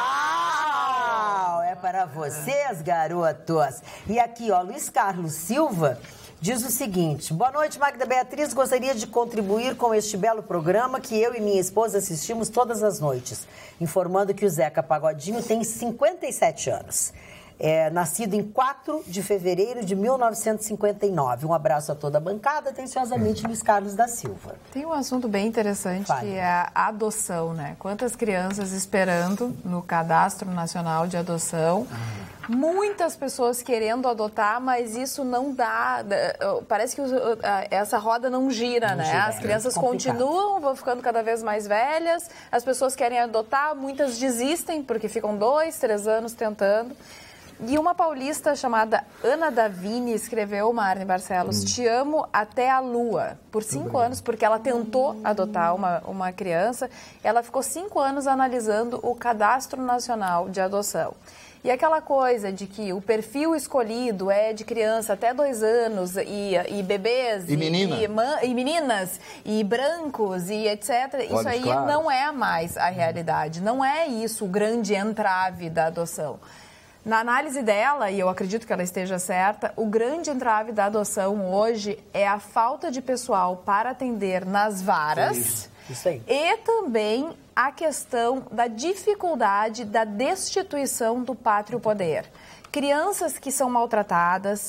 Speaker 2: Uau! É para vocês, garotos. E aqui, ó, Luiz Carlos Silva diz o seguinte: boa noite, Magda Beatriz. Gostaria de contribuir com este belo programa que eu e minha esposa assistimos todas as noites, informando que o Zeca Pagodinho tem cinquenta e sete anos. É, nascido em quatro de fevereiro de mil novecentos e cinquenta e nove. Um abraço a toda a bancada, atenciosamente, Luiz Carlos da Silva.
Speaker 4: tem um assunto bem interessante
Speaker 2: Fale.
Speaker 4: que é a adoção, né? Quantas crianças esperando no Cadastro Nacional de Adoção. Muitas pessoas querendo adotar, mas isso não dá. Parece que os- essa roda não gira,
Speaker 2: Não
Speaker 4: né?
Speaker 2: gira,
Speaker 4: As
Speaker 2: é
Speaker 4: crianças
Speaker 2: complicado.
Speaker 4: continuam, vão ficando cada vez mais velhas, as pessoas querem adotar, muitas desistem porque ficam dois, três anos tentando. E uma paulista chamada Ana Davini escreveu, Marne Barcelos, Te amo até a lua, por cinco anos, porque ela tentou adotar uma, uma criança. Ela ficou cinco anos analisando o Cadastro Nacional de Adoção. E aquela coisa de que o perfil escolhido é de criança até dois anos e, e bebês
Speaker 5: E menina.
Speaker 4: e, ma- e meninas e brancos e etcétera. Isso
Speaker 5: Olhos
Speaker 4: aí
Speaker 5: claros.
Speaker 4: não é mais a realidade. Não é isso o grande entrave da adoção. Na análise dela, e eu acredito que ela esteja certa, o grande entrave da adoção hoje é a falta de pessoal para atender nas varas.
Speaker 2: Isso aí.
Speaker 4: E também a questão da dificuldade da destituição do pátrio poder. Crianças que são maltratadas,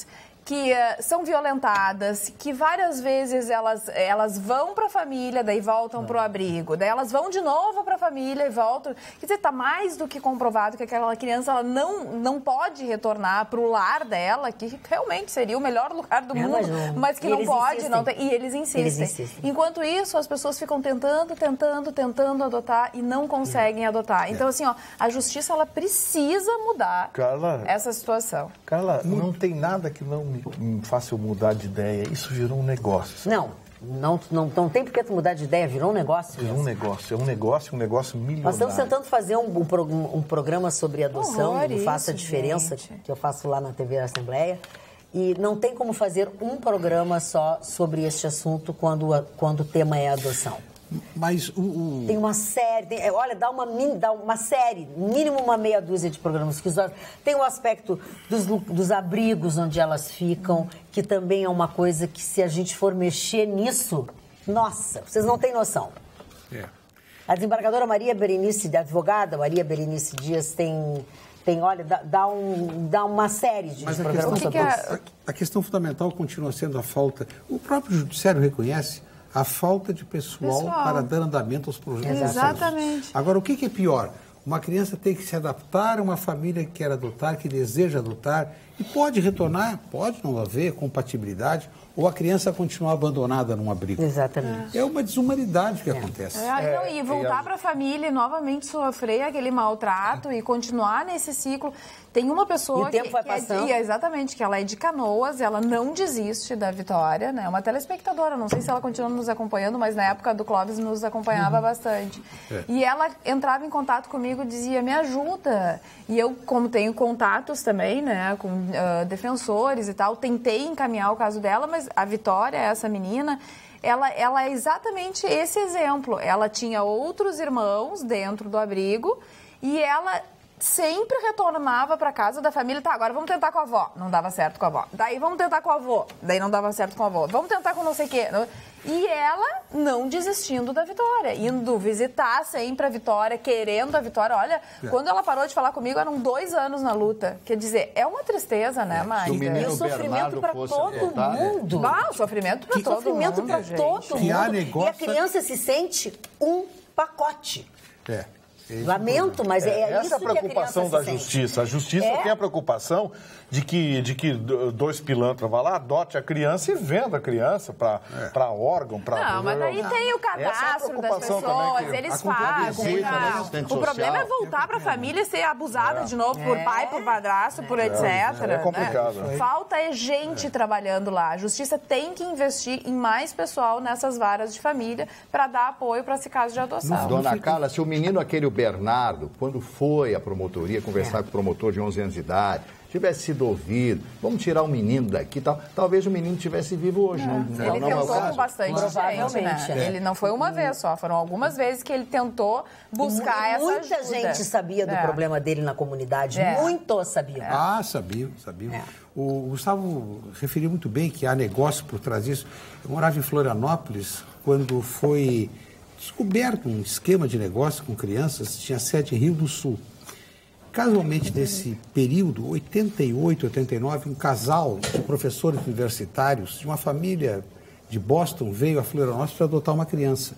Speaker 4: que uh, são violentadas, que várias vezes elas, elas vão para a família, daí voltam para o abrigo, daí elas vão de novo para a família e voltam. Quer dizer, está mais do que comprovado que aquela criança ela não, não pode retornar para o lar dela, que realmente seria o melhor lugar do é, mundo, mas, mas que não pode. Não tem, e eles insistem. eles insistem. Enquanto isso, as pessoas ficam tentando, tentando, tentando adotar e não conseguem adotar. Então, assim, ó, a justiça ela precisa mudar
Speaker 3: Carla,
Speaker 4: essa situação.
Speaker 3: Carla, não tem nada que não me faça eu mudar de ideia. Isso virou um negócio.
Speaker 2: Não, não, não, não tem por que tu mudar de ideia, virou um negócio.
Speaker 3: Virou um negócio, é um negócio, um negócio milionário.
Speaker 2: Nós estamos tentando fazer um, um, um programa sobre adoção,
Speaker 4: Horror,
Speaker 2: não Faça a
Speaker 4: isso,
Speaker 2: Diferença,
Speaker 4: gente.
Speaker 2: que eu faço lá na T V Assembleia. E não tem como fazer um programa só sobre este assunto quando, quando o tema é adoção.
Speaker 6: Mas o, o...
Speaker 2: Tem uma série, tem, olha, dá uma, dá uma série, mínimo uma meia dúzia de programas. Que tem o aspecto dos, dos abrigos onde elas ficam, que também é uma coisa que se a gente for mexer nisso, nossa, vocês não têm noção.
Speaker 6: É.
Speaker 2: A desembargadora Maria Berenice, a advogada Maria Berenice Dias tem... Tem, olha, dá, dá, um, dá uma série de
Speaker 6: Mas
Speaker 2: programas.
Speaker 6: a questão,
Speaker 2: que
Speaker 6: a, a questão fundamental continua sendo a falta. O próprio judiciário reconhece a falta de pessoal, pessoal. para dar andamento aos projetos.
Speaker 4: Exatamente.
Speaker 6: Agora, o que, que é pior? Uma criança tem que se adaptar a uma família que quer adotar, que deseja adotar, e pode retornar, pode não haver compatibilidade, ou a criança continuar abandonada num abrigo.
Speaker 2: Exatamente.
Speaker 6: É uma desumanidade que é. acontece.
Speaker 4: É, não, e voltar é, para a família e novamente sofrer aquele maltrato e continuar nesse ciclo. Tem uma pessoa
Speaker 2: e o tempo
Speaker 4: que,
Speaker 2: vai
Speaker 4: que
Speaker 2: passando.
Speaker 4: É, exatamente, que ela é de Canoas, ela não desiste da Vitória, né? Uma telespectadora, não sei se ela continua nos acompanhando, mas na época do Clóvis nos acompanhava uhum. bastante. É. E ela entrava em contato comigo e dizia, me ajuda. E eu, como tenho contatos também, né, com uh, defensores e tal, tentei encaminhar o caso dela, mas a Vitória, essa menina, ela, ela é exatamente esse exemplo. Ela tinha outros irmãos dentro do abrigo e ela sempre retornava para casa da família. Tá, agora vamos tentar com a avó. Não dava certo com a avó. Daí vamos tentar com a avó. Daí não dava certo com a avó. Vamos tentar com não sei o quê. E ela não desistindo da Vitória, indo visitar sempre a Vitória, querendo a Vitória. Olha, é. quando ela parou de falar comigo, eram dois anos na luta. Quer dizer, é uma tristeza, né, Maíra?
Speaker 2: E o sofrimento para todo mundo.
Speaker 4: Ah, o sofrimento para todo
Speaker 2: sofrimento
Speaker 4: mundo.
Speaker 2: para todo mundo.
Speaker 6: Negócio...
Speaker 2: E a criança se sente um pacote.
Speaker 6: É.
Speaker 2: Lamento, mas é, é
Speaker 3: essa
Speaker 2: isso
Speaker 3: é a preocupação
Speaker 2: que a
Speaker 3: da justiça. A justiça
Speaker 2: é?
Speaker 3: tem a preocupação de que, de que dois pilantras vão lá, adote a criança e venda a criança para é. órgão, para...
Speaker 4: Não, mas aí tem o cadastro é das pessoas, que eles fazem. Né? O problema é voltar para a família e ser abusada é. de novo por é. pai, por padrasto, por é. etcétera.
Speaker 3: É complicado.
Speaker 4: Né? Falta é gente é. trabalhando lá. A justiça tem que investir em mais pessoal nessas varas de família para dar apoio para esse caso de adoção.
Speaker 5: Dona Carla, se o menino aquele, o Bernardo, quando foi à promotoria conversar é. com o promotor de onze anos de idade, tivesse sido ouvido, vamos tirar o menino daqui e tal, talvez o menino estivesse vivo hoje. Não,
Speaker 4: não,
Speaker 5: ele
Speaker 4: não tentou
Speaker 5: é
Speaker 4: com bastante gente, né? É. Ele não foi uma vez só, foram algumas vezes que ele tentou buscar
Speaker 2: e
Speaker 4: essa
Speaker 2: muita
Speaker 4: ajuda.
Speaker 2: gente sabia do
Speaker 4: é.
Speaker 2: problema dele na comunidade,
Speaker 4: é.
Speaker 2: muitos sabiam.
Speaker 6: É. Ah, sabiam, sabiam. É. O Gustavo referiu muito bem que há negócio por trás disso. Eu morava em Florianópolis quando foi descoberto um esquema de negócio com crianças, tinha sede em Rio do Sul. Casualmente, nesse período, oitenta e oito, oitenta e nove, um casal de professores universitários de uma família de Boston veio a Florianópolis para adotar uma criança.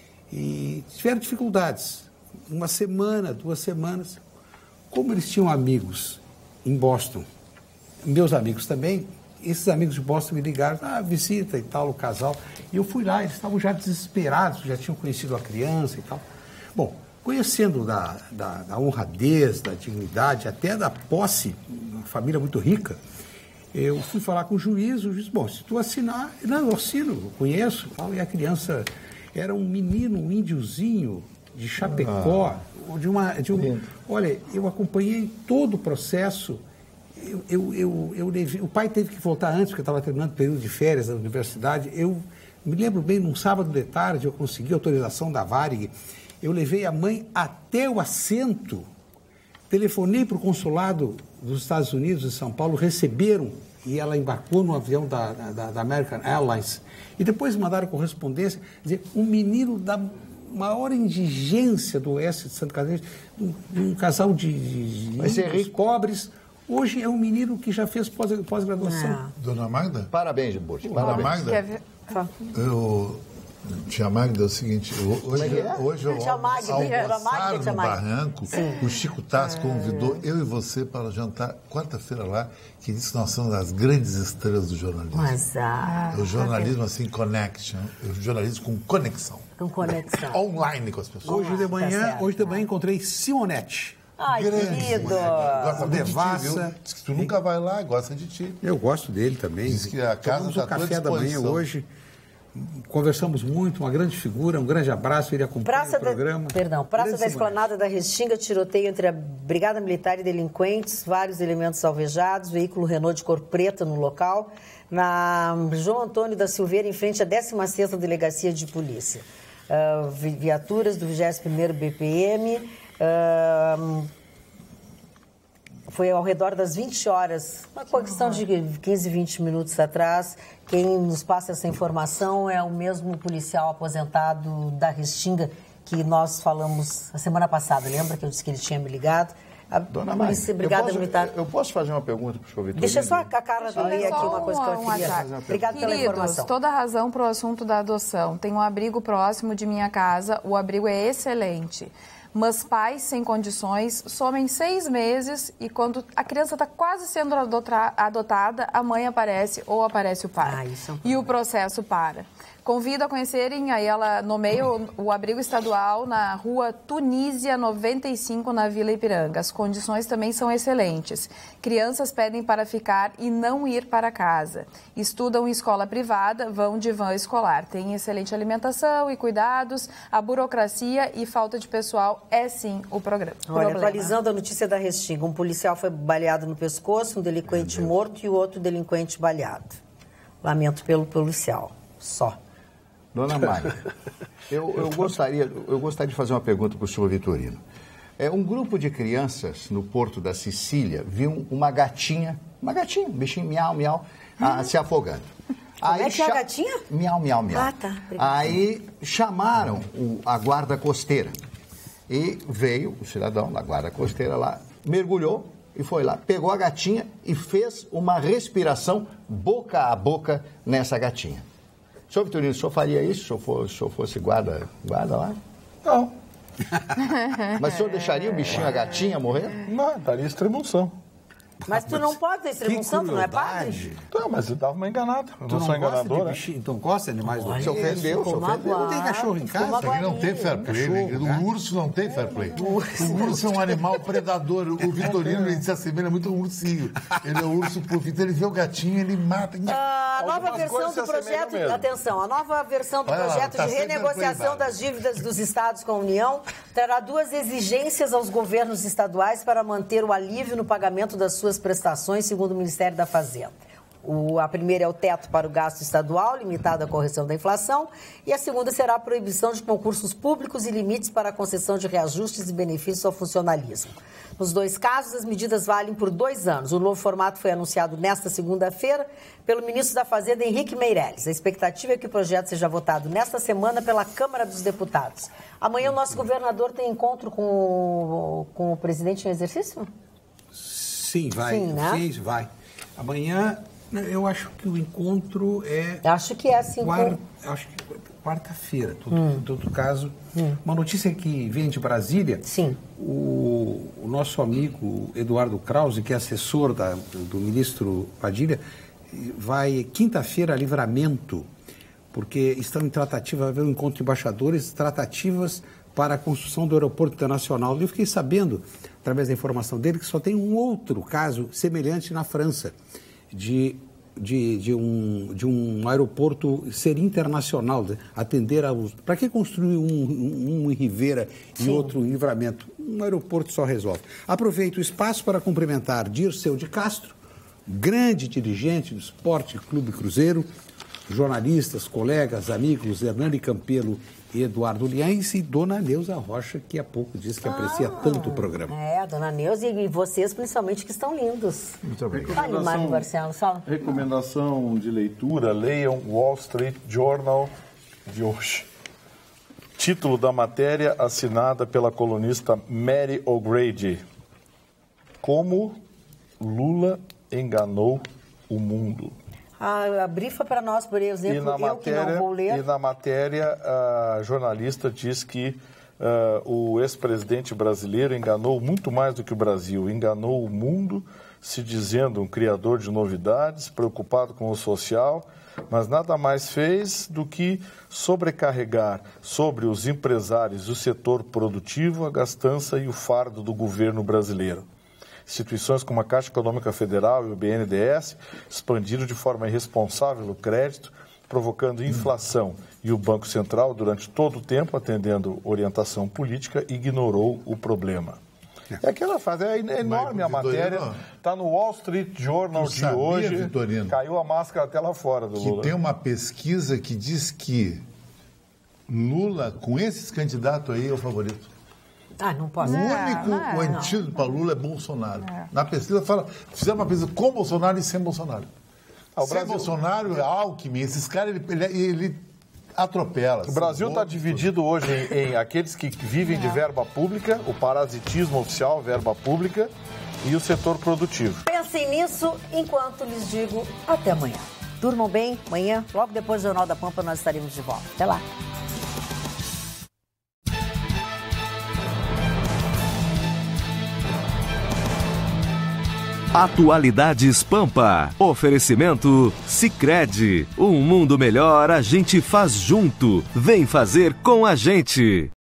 Speaker 6: E tiveram dificuldades. Uma semana, duas semanas. Como eles tinham amigos em Boston, meus amigos também, esses amigos de Boston me ligaram, ah, visita e tal, o casal. E eu fui lá, eles estavam já desesperados, já tinham conhecido a criança e tal. Bom, conhecendo da, da, da honradez, da dignidade, até da posse, uma família muito rica, eu fui falar com o juiz, o juiz, bom, se tu assinar, não, eu assino, eu conheço, tal, e a criança era um menino, um índiozinho de Chapecó, ah, de uma, de um, olha, eu acompanhei todo o processo, eu, eu, eu, eu levei, o pai teve que voltar antes, porque estava terminando o período de férias da universidade, eu me lembro bem, num sábado de tarde, eu consegui autorização da Varig. Eu levei a mãe até o assento, telefonei para o consulado dos Estados Unidos, em São Paulo, receberam, e ela embarcou no avião da, da, da American Airlines, e depois mandaram correspondência, dizer, um menino da maior indigência do oeste de Santa Catarina, um, um casal de, de, de pobres, Hoje é um menino que já fez pós- pós-graduação.
Speaker 2: É.
Speaker 7: Dona Magda?
Speaker 5: Parabéns, Burti.
Speaker 7: Dona
Speaker 5: Parabéns.
Speaker 7: Magda?
Speaker 4: Quer ver?
Speaker 7: Eu... Tia Magda, é o seguinte, hoje,
Speaker 2: é?
Speaker 7: hoje eu
Speaker 2: Tia Magda,
Speaker 7: ao
Speaker 2: Dona
Speaker 7: almoçar
Speaker 2: Magda, Tia
Speaker 7: no
Speaker 2: Magda.
Speaker 7: Barranco, o Chico Taz convidou eu e você para jantar quarta-feira lá, que disse que nós somos as grandes estrelas do jornalismo.
Speaker 2: Mas ah,
Speaker 7: O jornalismo assim, connection, o jornalismo com conexão.
Speaker 2: com conexão.
Speaker 7: Online com as pessoas.
Speaker 6: Hoje de
Speaker 2: Tá
Speaker 6: manhã,
Speaker 2: certo.
Speaker 6: hoje de manhã encontrei Simonete.
Speaker 2: Ai, querido.
Speaker 7: Gosta muito de ti,
Speaker 6: Devassa.
Speaker 7: viu? Diz que tu nunca vai lá, gosta de ti.
Speaker 6: Eu gosto dele também.
Speaker 7: Diz que a casa
Speaker 6: Tomamos
Speaker 7: tá
Speaker 6: um
Speaker 7: à tua
Speaker 6: café da manhã
Speaker 7: disposição.
Speaker 6: hoje. Conversamos muito, uma grande figura, um grande abraço, ele acompanha
Speaker 2: Praça
Speaker 6: o programa.
Speaker 2: Da, perdão, Praça
Speaker 6: Grande
Speaker 2: da
Speaker 6: Simonete.
Speaker 2: Esplanada da Restinga, tiroteio entre a Brigada Militar e delinquentes, vários elementos alvejados, veículo Renault de cor preta no local, na João Antônio da Silveira, em frente à décima sexta Delegacia de Polícia. Uh, vi- viaturas do vigésimo primeiro B P M, uh, foi ao redor das vinte horas, uma questão de quinze, vinte minutos atrás. Quem nos passa essa informação é o mesmo policial aposentado da Restinga que nós falamos a semana passada. Lembra que eu disse que ele tinha me ligado? A
Speaker 5: Dona
Speaker 2: Polícia
Speaker 5: Magda,
Speaker 2: Brigada
Speaker 5: eu posso,
Speaker 2: Militar.
Speaker 5: eu posso fazer uma pergunta para o senhor Vitorino?
Speaker 2: Deixa só a Carla
Speaker 4: Deixa eu
Speaker 2: ler
Speaker 4: ler
Speaker 2: aqui
Speaker 4: só
Speaker 2: uma coisa que eu
Speaker 4: um
Speaker 2: queria.
Speaker 4: WhatsApp.
Speaker 2: Obrigada pela
Speaker 4: Queridos,
Speaker 2: informação.
Speaker 4: toda razão para o assunto da adoção. Tem um abrigo próximo de minha casa, o abrigo é excelente. Mas pais sem condições somem seis meses e quando a criança está quase sendo adota- adotada, a mãe aparece ou aparece o pai.
Speaker 2: Ah, isso é um
Speaker 4: E o processo para. Convido a conhecerem, aí ela nomeia o, o abrigo estadual na rua Tunísia noventa e cinco, na Vila Ipiranga. As condições também são excelentes. Crianças pedem para ficar e não ir para casa. Estudam em escola privada, vão de van escolar. Tem excelente alimentação e cuidados. A burocracia e falta de pessoal é sim o programa.
Speaker 2: Olha,
Speaker 4: problema.
Speaker 2: atualizando a notícia da Restinga, um policial foi baleado no pescoço, um delinquente morto e o outro delinquente baleado. Lamento pelo policial. Só.
Speaker 5: Dona Magda, eu, eu, gostaria, eu gostaria de fazer uma pergunta para o senhor Vitorino. É, um grupo de crianças no Porto da Sicília viu uma gatinha, uma gatinha, um bichinho miau, miau, ah, se afogando.
Speaker 2: Como é que é a
Speaker 5: cha-
Speaker 2: gatinha?
Speaker 5: Miau, miau, miau.
Speaker 2: Ah, tá. Obrigada.
Speaker 5: Aí chamaram o- a guarda costeira. E veio o cidadão da guarda costeira lá, mergulhou e foi lá, pegou a gatinha e fez uma respiração boca a boca nessa gatinha. Senhor Vitorino, o senhor faria isso se o senhor fosse, se o senhor fosse guarda, guarda lá?
Speaker 3: Não,
Speaker 5: Mas o senhor deixaria o bichinho, a gatinha, morrer?
Speaker 3: não, daria extremoção.
Speaker 2: Mas tu não pode ter extrema-unção, tu não é padre?
Speaker 6: crueldade.
Speaker 3: Então, mas eu dava uma enganada. Eu
Speaker 6: Tu
Speaker 3: não
Speaker 6: não
Speaker 3: sou
Speaker 6: gosta
Speaker 3: enganador,
Speaker 6: de
Speaker 3: né?
Speaker 6: bichinho, então gosta de animais
Speaker 2: Olha,
Speaker 5: Se ofendeu, se
Speaker 2: ficou
Speaker 5: ofendeu.
Speaker 6: Não tem cachorro em
Speaker 2: ficou
Speaker 6: casa?
Speaker 7: Isso aqui não tem fair
Speaker 2: magoadinho.
Speaker 7: play, né, querido? O urso não tem fair play. O urso é um animal predador. O Vitorino, ele se assemelha muito a um ursinho. Ele é um urso profita, ele vê o gatinho, ele mata.
Speaker 2: A nova
Speaker 3: Algumas
Speaker 2: versão
Speaker 3: coisas
Speaker 2: do
Speaker 3: se assemelham
Speaker 2: projeto,
Speaker 3: mesmo.
Speaker 2: atenção, a nova versão do
Speaker 7: Olha lá,
Speaker 2: projeto
Speaker 7: tá
Speaker 2: de
Speaker 7: sempre
Speaker 2: renegociação
Speaker 7: playback.
Speaker 2: das dívidas dos estados com a União terá duas exigências aos governos estaduais para manter o alívio no pagamento das suas prestações, segundo o Ministério da Fazenda. O, a primeira é o teto para o gasto estadual, limitado à correção da inflação, e a segunda será a proibição de concursos públicos e limites para a concessão de reajustes e benefícios ao funcionalismo. Nos dois casos, as medidas valem por dois anos. O novo formato foi anunciado nesta segunda-feira pelo ministro da Fazenda, Henrique Meirelles. A expectativa é que o projeto seja votado nesta semana pela Câmara dos Deputados. Amanhã o nosso governador tem encontro com o, com o presidente em exercício?
Speaker 6: Sim, vai.
Speaker 2: Sim, né?
Speaker 6: Sim, vai. Amanhã, eu acho que o encontro é...
Speaker 2: Acho que é assim.
Speaker 6: Quarta,
Speaker 2: com-
Speaker 6: acho que quarta-feira, todo,
Speaker 2: Hum.
Speaker 6: em todo caso. Uma notícia que vem de Brasília.
Speaker 2: Sim.
Speaker 6: O, o nosso amigo Eduardo Krause, que é assessor da, do ministro Padilha, vai quinta-feira a Livramento, porque estão em tratativa, vai haver um encontro de embaixadores, tratativas para a construção do aeroporto internacional. Eu fiquei sabendo, através da informação dele, que só tem um outro caso semelhante na França, de, de, de, um, de um aeroporto ser internacional, atender aos... Para que construir um, um, um em Ribeira e outro em Livramento? Um aeroporto só resolve. Aproveito o espaço para cumprimentar Dirceu de Castro, grande dirigente do Esporte Clube Cruzeiro, jornalistas, colegas, amigos, Hernani Campelo e Eduardo Liães, e Dona Neuza Rocha, que há pouco disse que aprecia tanto o programa.
Speaker 2: É, dona Neuza e vocês principalmente que estão lindos.
Speaker 5: Muito obrigado.
Speaker 2: Fale, Mário Barcelos, fala.
Speaker 3: Recomendação de leitura, leiam Wall Street Journal de hoje. Título da matéria assinada pela colunista Mary O'Grady. Como Lula enganou o mundo.
Speaker 2: A, a brifa para nós, por exemplo,
Speaker 3: e na
Speaker 2: eu
Speaker 3: matéria,
Speaker 2: que não vou ler.
Speaker 3: E na matéria, a jornalista diz que uh, o ex-presidente brasileiro enganou muito mais do que o Brasil, enganou o mundo, se dizendo um criador de novidades, preocupado com o social, mas nada mais fez do que sobrecarregar sobre os empresários do setor produtivo a gastança e o fardo do governo brasileiro. Instituições como a Caixa Econômica Federal e o B N D E S expandiram de forma irresponsável o crédito, provocando inflação. E o Banco Central, durante todo o tempo, atendendo orientação política, ignorou o problema. É aquela fase, é enorme a matéria, está no Wall Street Journal de hoje, Vitorino, caiu a máscara até lá fora do
Speaker 7: que
Speaker 3: Lula.
Speaker 7: Tem uma pesquisa que diz que Lula, com esses candidatos aí, é o favorito.
Speaker 2: Ah, não posso.
Speaker 7: O
Speaker 2: Não,
Speaker 7: único
Speaker 2: não,
Speaker 7: o antídoto para Lula é Bolsonaro. É. Na pesquisa fala, fizeram uma pesquisa com Bolsonaro e sem Bolsonaro. Ah, o sem Brasil... Bolsonaro, Alckmin, esses caras, ele, ele, ele atropela.
Speaker 3: O Brasil está dividido hoje em, em aqueles que vivem de verba pública, o parasitismo oficial, verba pública, e o setor produtivo.
Speaker 2: Pensem nisso enquanto lhes digo até amanhã. Durmam bem, amanhã, logo depois do Jornal da Pampa, nós estaremos de volta. Até lá.
Speaker 1: Atualidades Pampa. Oferecimento Sicredi. Um mundo melhor a gente faz junto. Vem fazer com a gente.